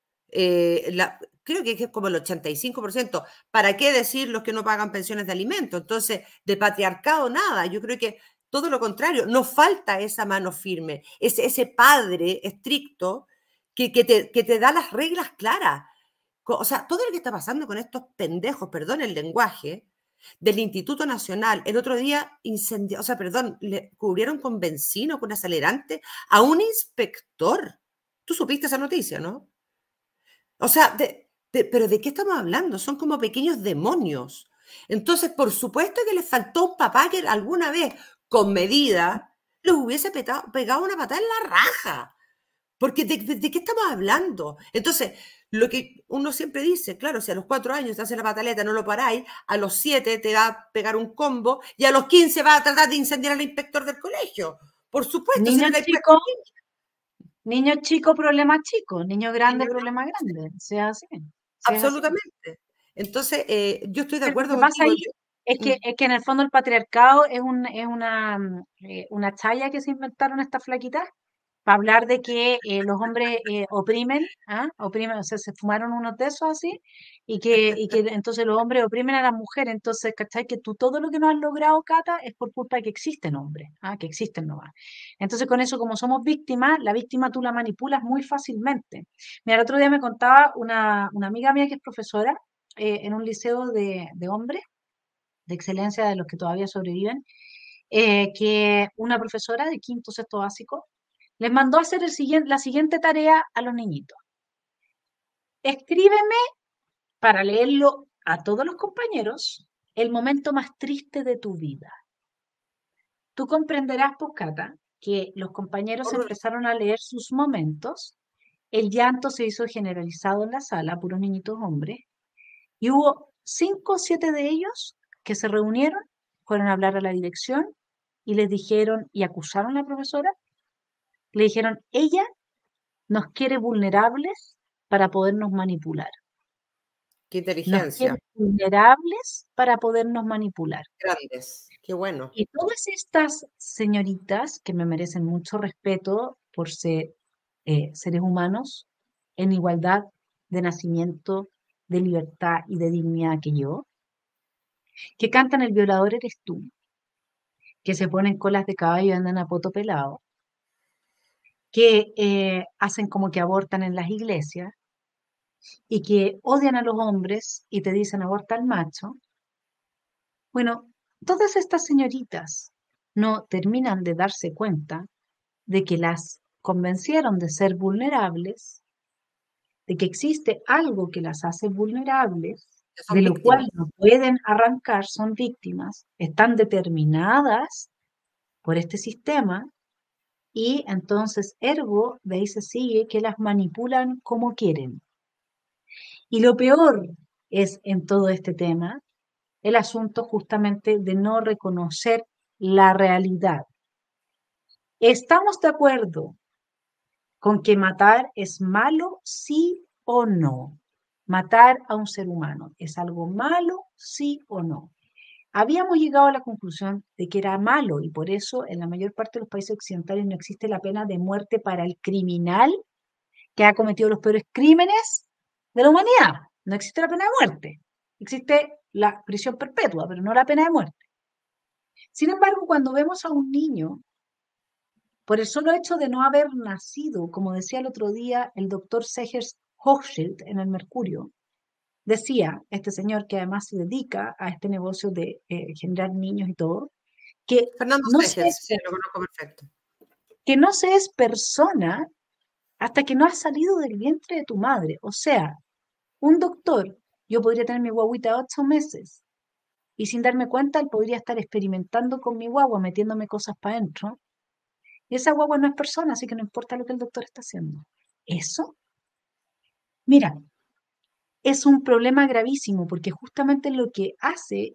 Creo que es como el 85%. ¿Para qué decir los que no pagan pensiones de alimentos? Entonces, de patriarcado nada. Yo creo que todo lo contrario, nos falta esa mano firme, ese padre estricto que te da las reglas claras. O sea, todo lo que está pasando con estos pendejos, perdón el lenguaje, del Instituto Nacional, el otro día incendió, o sea, perdón, le cubrieron con benzina, con acelerante a un inspector. Tú supiste esa noticia, ¿no? O sea, pero ¿de qué estamos hablando? Son como pequeños demonios. Entonces, por supuesto que les faltó un papá que alguna vez, con medida, los hubiese pegado una patada en la raja. Porque ¿de qué estamos hablando? Entonces, lo que uno siempre dice, claro, si a los 4 años te hace la pataleta, no lo paráis, a los 7 te va a pegar un combo y a los 15 va a tratar de incendiar al inspector del colegio. Por supuesto. Niño chico, problema chico. Niño grande, problema grande. Sea así. Absolutamente. Entonces, yo estoy de acuerdo contigo. Lo que pasa ahí es que en el fondo el patriarcado es una chaya que se inventaron estas flaquitas para hablar de que los hombres oprimen, o sea, se fumaron unos de esos así, y que entonces los hombres oprimen a las mujeres. Entonces, ¿cachai? Que tú todo lo que no has logrado, Cata, es por culpa de que existen hombres, que existen nomás. Entonces, con eso, como somos víctimas, la víctima tú la manipulas muy fácilmente. Mira, el otro día me contaba una amiga mía que es profesora en un liceo de hombres, de excelencia de los que todavía sobreviven, que una profesora de quinto, sexto básico, les mandó a hacer la siguiente tarea a los niñitos. Escríbeme, para leerlo a todos los compañeros, el momento más triste de tu vida. Tú comprenderás, Cata, que los compañeros empezaron a leer sus momentos, el llanto se hizo generalizado en la sala, puros niñitos hombres, y hubo 5 o 7 de ellos que se reunieron, fueron a hablar a la dirección y les dijeron, y acusaron a la profesora, le dijeron, ella nos quiere vulnerables para podernos manipular. Qué inteligencia. Nos quiere vulnerables para podernos manipular. Grandes, qué bueno. Y todas estas señoritas que me merecen mucho respeto por ser seres humanos en igualdad de nacimiento, de libertad y de dignidad que yo, que cantan el violador eres tú, que se ponen colas de caballo y andan a poto pelado, que hacen como que abortan en las iglesias y que odian a los hombres y te dicen aborta al macho, Bueno, todas estas señoritas no terminan de darse cuenta de que las convencieron de ser vulnerables, de que existe algo que las hace vulnerables, Que de son lo víctimas. cual no pueden arrancar, son víctimas, están determinadas por este sistema y entonces, ergo, de ahí se sigue que las manipulan como quieren. Y lo peor es en todo este tema el asunto justamente de no reconocer la realidad. ¿Estamos de acuerdo con que matar es malo, sí o no? Matar a un ser humano, ¿es algo malo, sí o no? Habíamos llegado a la conclusión de que era malo y por eso en la mayor parte de los países occidentales no existe la pena de muerte para el criminal que ha cometido los peores crímenes de la humanidad. No existe la pena de muerte. Existe la prisión perpetua, pero no la pena de muerte. Sin embargo, cuando vemos a un niño, por el solo hecho de no haber nacido, como decía el otro día el doctor Segers Hochschild en el Mercurio, decía este señor que además se dedica a este negocio de generar niños y todo, que Fernando no, Segers, sí, lo conozco perfecto. que no se es persona hasta que no has salido del vientre de tu madre. O sea, un doctor, yo podría tener mi guaguita de 8 meses y sin darme cuenta él podría estar experimentando con mi guagua, metiéndome cosas para adentro. Y esa guagua no es persona, así que no importa lo que el doctor está haciendo. Eso, mira, es un problema gravísimo porque justamente lo que hace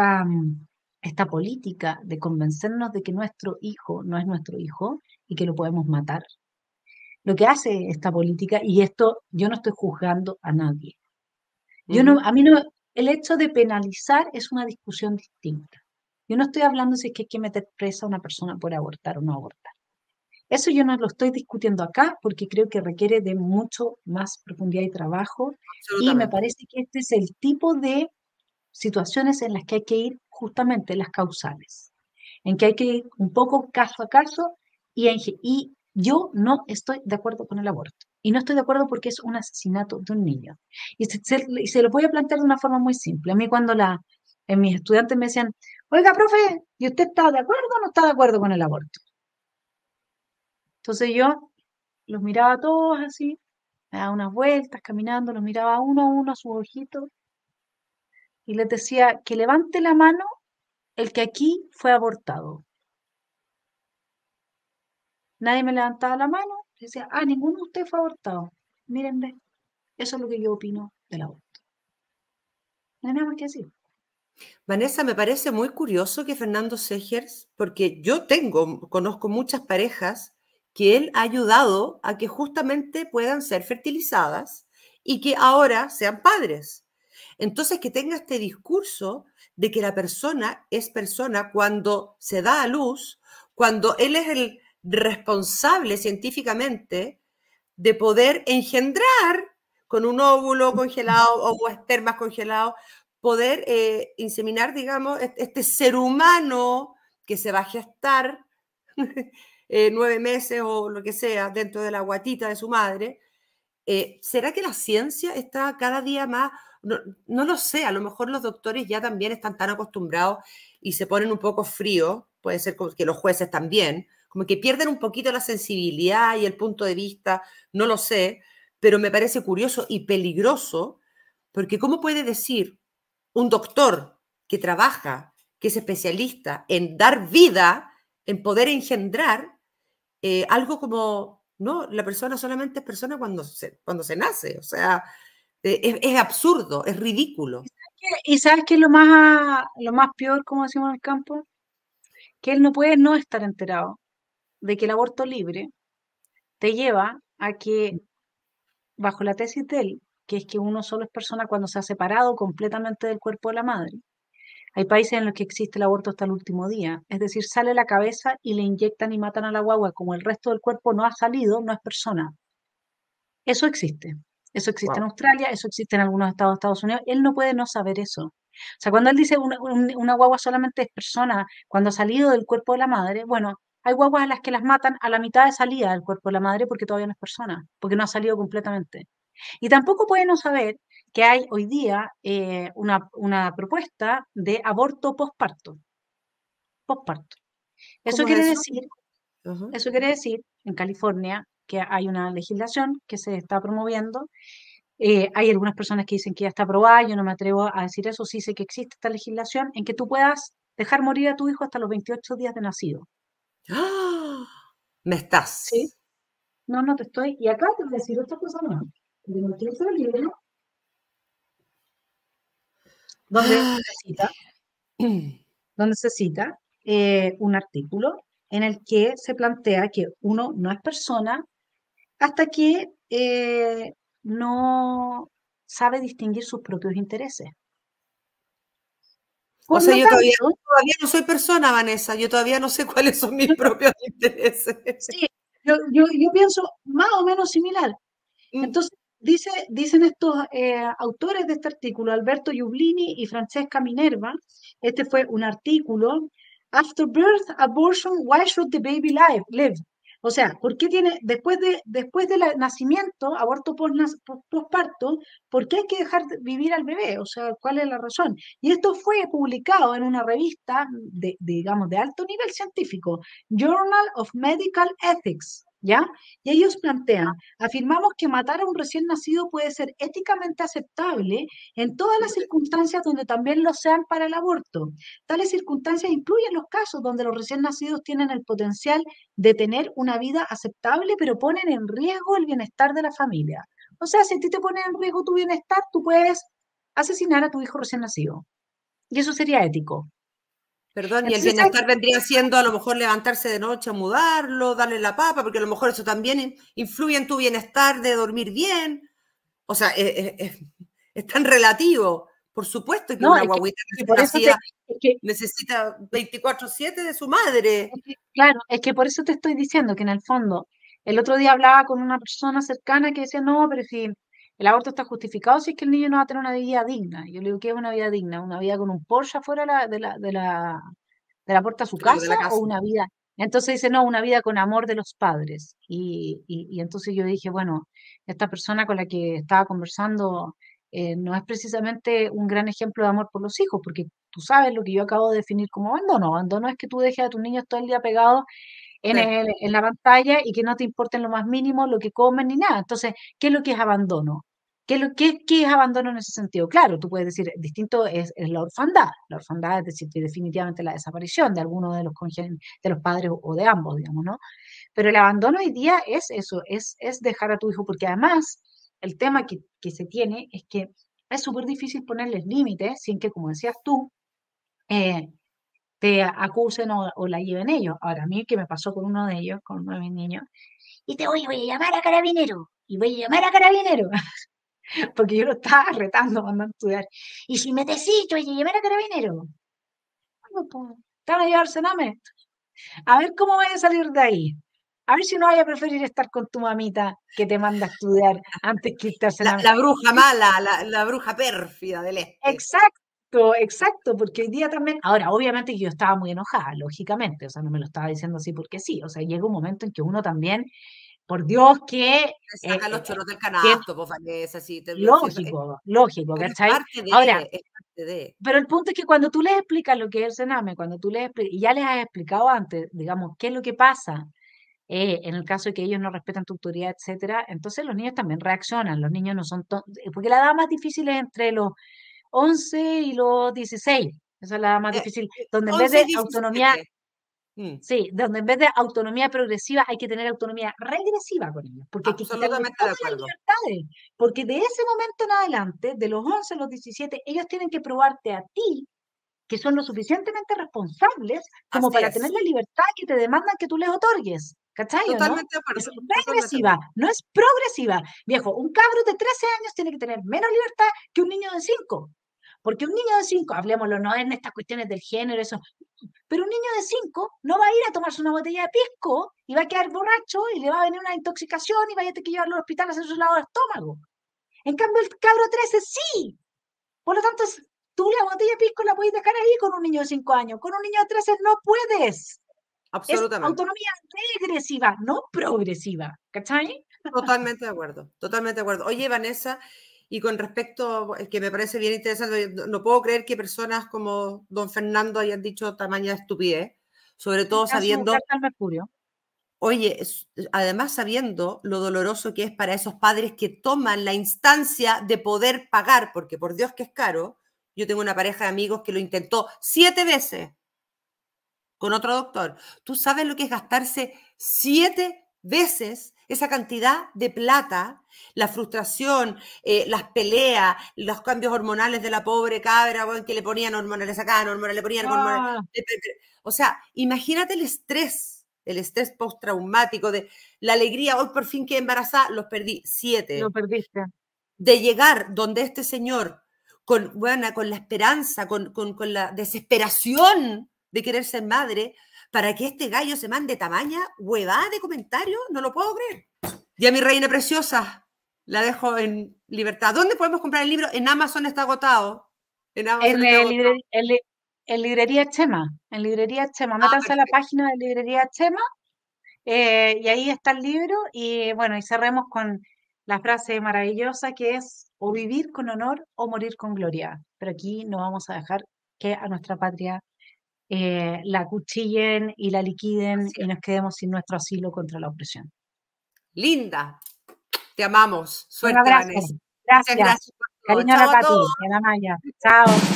esta política de convencernos de que nuestro hijo no es nuestro hijo y que lo podemos matar. Lo que hace esta política, y esto yo no estoy juzgando a nadie. Yo no, a mí no, el hecho de penalizar es una discusión distinta. Yo no estoy hablando si es que hay que meter presa a una persona por abortar o no abortar. Eso yo no lo estoy discutiendo acá porque creo que requiere de mucho más profundidad y trabajo y me parece que este es el tipo de situaciones en las que hay que ir justamente las causales, en que hay que ir un poco caso a caso y yo no estoy de acuerdo con el aborto. Y no estoy de acuerdo porque es un asesinato de un niño. Y se lo voy a plantear de una forma muy simple. A mí cuando mis estudiantes me decían, oiga, profe, ¿y usted está de acuerdo o no está de acuerdo con el aborto? Entonces yo los miraba a todos así, me daba unas vueltas caminando, los miraba uno a uno a sus ojitos y les decía que levante la mano el que aquí fue abortado. Nadie me levantaba la mano, decía, ninguno de ustedes fue abortado. Mírenme, eso es lo que yo opino del aborto. No hay nada más que decir. Vanessa, me parece muy curioso que Fernando Segers, porque conozco muchas parejas que él ha ayudado a que justamente puedan ser fertilizadas y que ahora sean padres. Entonces, que tenga este discurso de que la persona es persona cuando se da a luz, cuando él es el responsable científicamente de poder engendrar con un óvulo congelado o espermas congelados, poder inseminar, digamos, este ser humano que se va a gestar 9 meses o lo que sea dentro de la guatita de su madre. ¿Será que la ciencia está cada día más? No lo sé, a lo mejor los doctores ya también están tan acostumbrados y se ponen un poco fríos, puede ser que los jueces también, como que pierden un poquito la sensibilidad y el punto de vista, no lo sé, pero me parece curioso y peligroso, porque ¿cómo puede decir un doctor que trabaja, que es especialista en dar vida, en poder engendrar, algo como, no, la persona solamente es persona cuando se nace? O sea, es absurdo, es ridículo. ¿Y sabes qué es lo más peor, como decimos en el campo? Que él no puede no estar enterado de que el aborto libre te lleva a que, bajo la tesis de él, que es que uno solo es persona cuando se ha separado completamente del cuerpo de la madre, hay países en los que existe el aborto hasta el último día, es decir, sale la cabeza y le inyectan y matan a la guagua, como el resto del cuerpo no ha salido, no es persona. Eso existe. Eso existe en Australia, eso existe en algunos estados de Estados Unidos. Él no puede no saber eso. O sea, cuando él dice una guagua solamente es persona cuando ha salido del cuerpo de la madre, bueno, hay guaguas a las que las matan a la mitad de salida del cuerpo de la madre porque todavía no es persona, porque no ha salido completamente. Y tampoco puede no saber que hay hoy día una propuesta de aborto posparto. Posparto. Eso ¿Cómo quiere es eso? decir, Ujú. eso quiere decir en California que hay una legislación que se está promoviendo. Hay algunas personas que dicen que ya está aprobada, yo no me atrevo a decir eso, sí sé que existe esta legislación en que tú puedas dejar morir a tu hijo hasta los 28 días de nacido. ¡Ah! Me ¿Sí? estás. No, no te estoy. Y acá te voy a decir otra cosa más. De nuestro libro, donde Ay. se cita un artículo en el que se plantea que uno no es persona hasta que no sabe distinguir sus propios intereses. O Por sea, lo yo todavía tanto, no soy persona, Vanessa. Yo todavía no sé cuáles son mis propios intereses. sí, yo pienso más o menos similar. Mm. Entonces, dicen estos autores de este artículo, Alberto Giublini y Francesca Minerva, este fue un artículo, After Birth Abortion, Why Should the Baby Live? O sea, ¿por qué tiene, después del nacimiento, aborto posparto, ¿por qué hay que dejar vivir al bebé? O sea, ¿cuál es la razón? Y esto fue publicado en una revista, digamos, de alto nivel científico, Journal of Medical Ethics, ¿ya? Y ellos plantean, afirmamos que matar a un recién nacido puede ser éticamente aceptable en todas las circunstancias donde también lo sean para el aborto. Tales circunstancias incluyen los casos donde los recién nacidos tienen el potencial de tener una vida aceptable, pero ponen en riesgo el bienestar de la familia. O sea, si a ti te pone en riesgo tu bienestar, tú puedes asesinar a tu hijo recién nacido. Y eso sería ético. Perdón, y el Entonces, bienestar vendría siendo a lo mejor levantarse de noche, mudarlo, darle la papa, porque a lo mejor eso también influye en tu bienestar de dormir bien. O sea, es tan relativo. Por supuesto que no, una es que, guaguita y recién por eso nacida es que, necesita 24/7 de su madre. claro, es que por eso te estoy diciendo que en el fondo, el otro día hablaba con una persona cercana que decía, no, pero si el aborto está justificado, si es que el niño no va a tener una vida digna. Yo le digo, ¿qué es una vida digna? ¿Una vida con un Porsche afuera de la puerta a su Claro, de casa la o casa. una vida? Entonces dice, no, una vida con amor de los padres. Y entonces yo dije, bueno, esta persona con la que estaba conversando no es precisamente un gran ejemplo de amor por los hijos, porque tú sabes lo que yo acabo de definir como abandono. Abandono es que tú dejes a tus niños todo el día pegados Sí. en la pantalla y que no te importe en lo más mínimo lo que comen ni nada. Entonces, ¿qué es lo que es abandono? ¿Qué es abandono en ese sentido? Claro, tú puedes decir, distinto es la orfandad. La orfandad es decir, definitivamente la desaparición de alguno de de los padres o de ambos, digamos, ¿no? Pero el abandono hoy día es eso, es dejar a tu hijo, porque además el tema que se tiene es que es súper difícil ponerles límites sin que, como decías tú, eh, te acusen o la lleven ellos. Ahora, a mí, ¿qué me pasó con uno de ellos, con uno de mis niños? Y voy a llamar a carabinero, y voy a llamar a carabinero, porque yo lo estaba retando cuando a estudiar. Y si me decís, voy a llamar a carabinero. Bueno, pues, te van a llevar cename. A ver cómo vaya a salir de ahí. A ver si no vaya a preferir estar con tu mamita que te manda a estudiar antes que irte al cename. La bruja mala, la bruja pérfida del este. Exacto, porque hoy día también, ahora obviamente que yo estaba muy enojada, lógicamente, o sea, no me lo estaba diciendo así porque sí, o sea, llega un momento en que uno también, por Dios, que Te saca los choros del que canasto, pues Vanessa, sí. lógico, Pero es ¿cachai? parte Ahora, de, es parte de. pero el punto es que cuando tú les explicas lo que es el cename, cuando tú les explicas, y ya les has explicado antes, digamos, qué es lo que pasa en el caso de que ellos no respetan tu autoridad, etcétera, entonces los niños también reaccionan, los niños no son, porque la edad más difícil es entre los 11 y los 16, esa es la edad más difícil, donde en vez 11 y de autonomía, 17. sí, donde en vez de autonomía progresiva hay que tener autonomía regresiva con ellos, porque hay que quitarle Absolutamente de todas las acuerdo. libertades, porque de ese momento en adelante, de los 11 a los 17, ellos tienen que probarte a ti que son lo suficientemente responsables como Así para tener es. la libertad que te demandan que tú les otorgues. ¿Cachai o no? Totalmente de acuerdo. Es Totalmente de regresiva, acuerdo. no es progresiva. Viejo, un cabro de 13 años tiene que tener menos libertad que un niño de 5. Porque un niño de 5, hablemoslo, no en estas cuestiones del género, eso, pero un niño de 5 no va a ir a tomarse una botella de pisco y va a quedar borracho y le va a venir una intoxicación y vaya a tener que llevarlo al hospital a hacer su lavado de estómago. En cambio, el cabro 13 sí. Por lo tanto, tú la botella de pisco la puedes dejar ahí con un niño de 5 años. Con un niño de 13 no puedes. Es Absolutamente. autonomía regresiva, no progresiva. ¿Cachai? Totalmente de acuerdo. Totalmente de acuerdo. Oye, Vanessa, Y con respecto, que me parece bien interesante, no puedo creer que personas como don Fernando hayan dicho tamaña estupidez, sobre todo sabiendo... Carta al Mercurio. Oye, además sabiendo lo doloroso que es para esos padres que toman la instancia de poder pagar, porque por Dios que es caro. Yo tengo una pareja de amigos que lo intentó 7 veces con otro doctor. ¿Tú sabes lo que es gastarse 7 veces esa cantidad de plata? La frustración, las peleas, los cambios hormonales de la pobre cabra, bueno, que le ponían hormonas, le sacaban hormonas, le ponían hormonas. O sea, imagínate el estrés postraumático, de la alegría, hoy por fin quedé embarazada, los perdí 7. Lo perdiste. De llegar donde este señor, con la esperanza, con la desesperación de querer ser madre, para que este gallo se mande tamaña huevada de comentarios, no lo puedo creer. Ya mi reina preciosa, la dejo en libertad. ¿Dónde podemos comprar el libro? En Amazon está agotado. En Amazon está agotado. En Librería Chema. En Librería Chema. Métanse a la página de Librería Chema y ahí está el libro. Y bueno, y cerremos con la frase maravillosa que es: o vivir con honor o morir con gloria. Pero aquí no vamos a dejar que a nuestra patria la acuchillen y la liquiden y nos quedemos sin nuestro asilo contra la opresión. Linda, te amamos. Suerte, Un abrazo. Vanessa. Gracias. Muchas gracias por todo. Cariño a la Pati, a la Maya. Chao.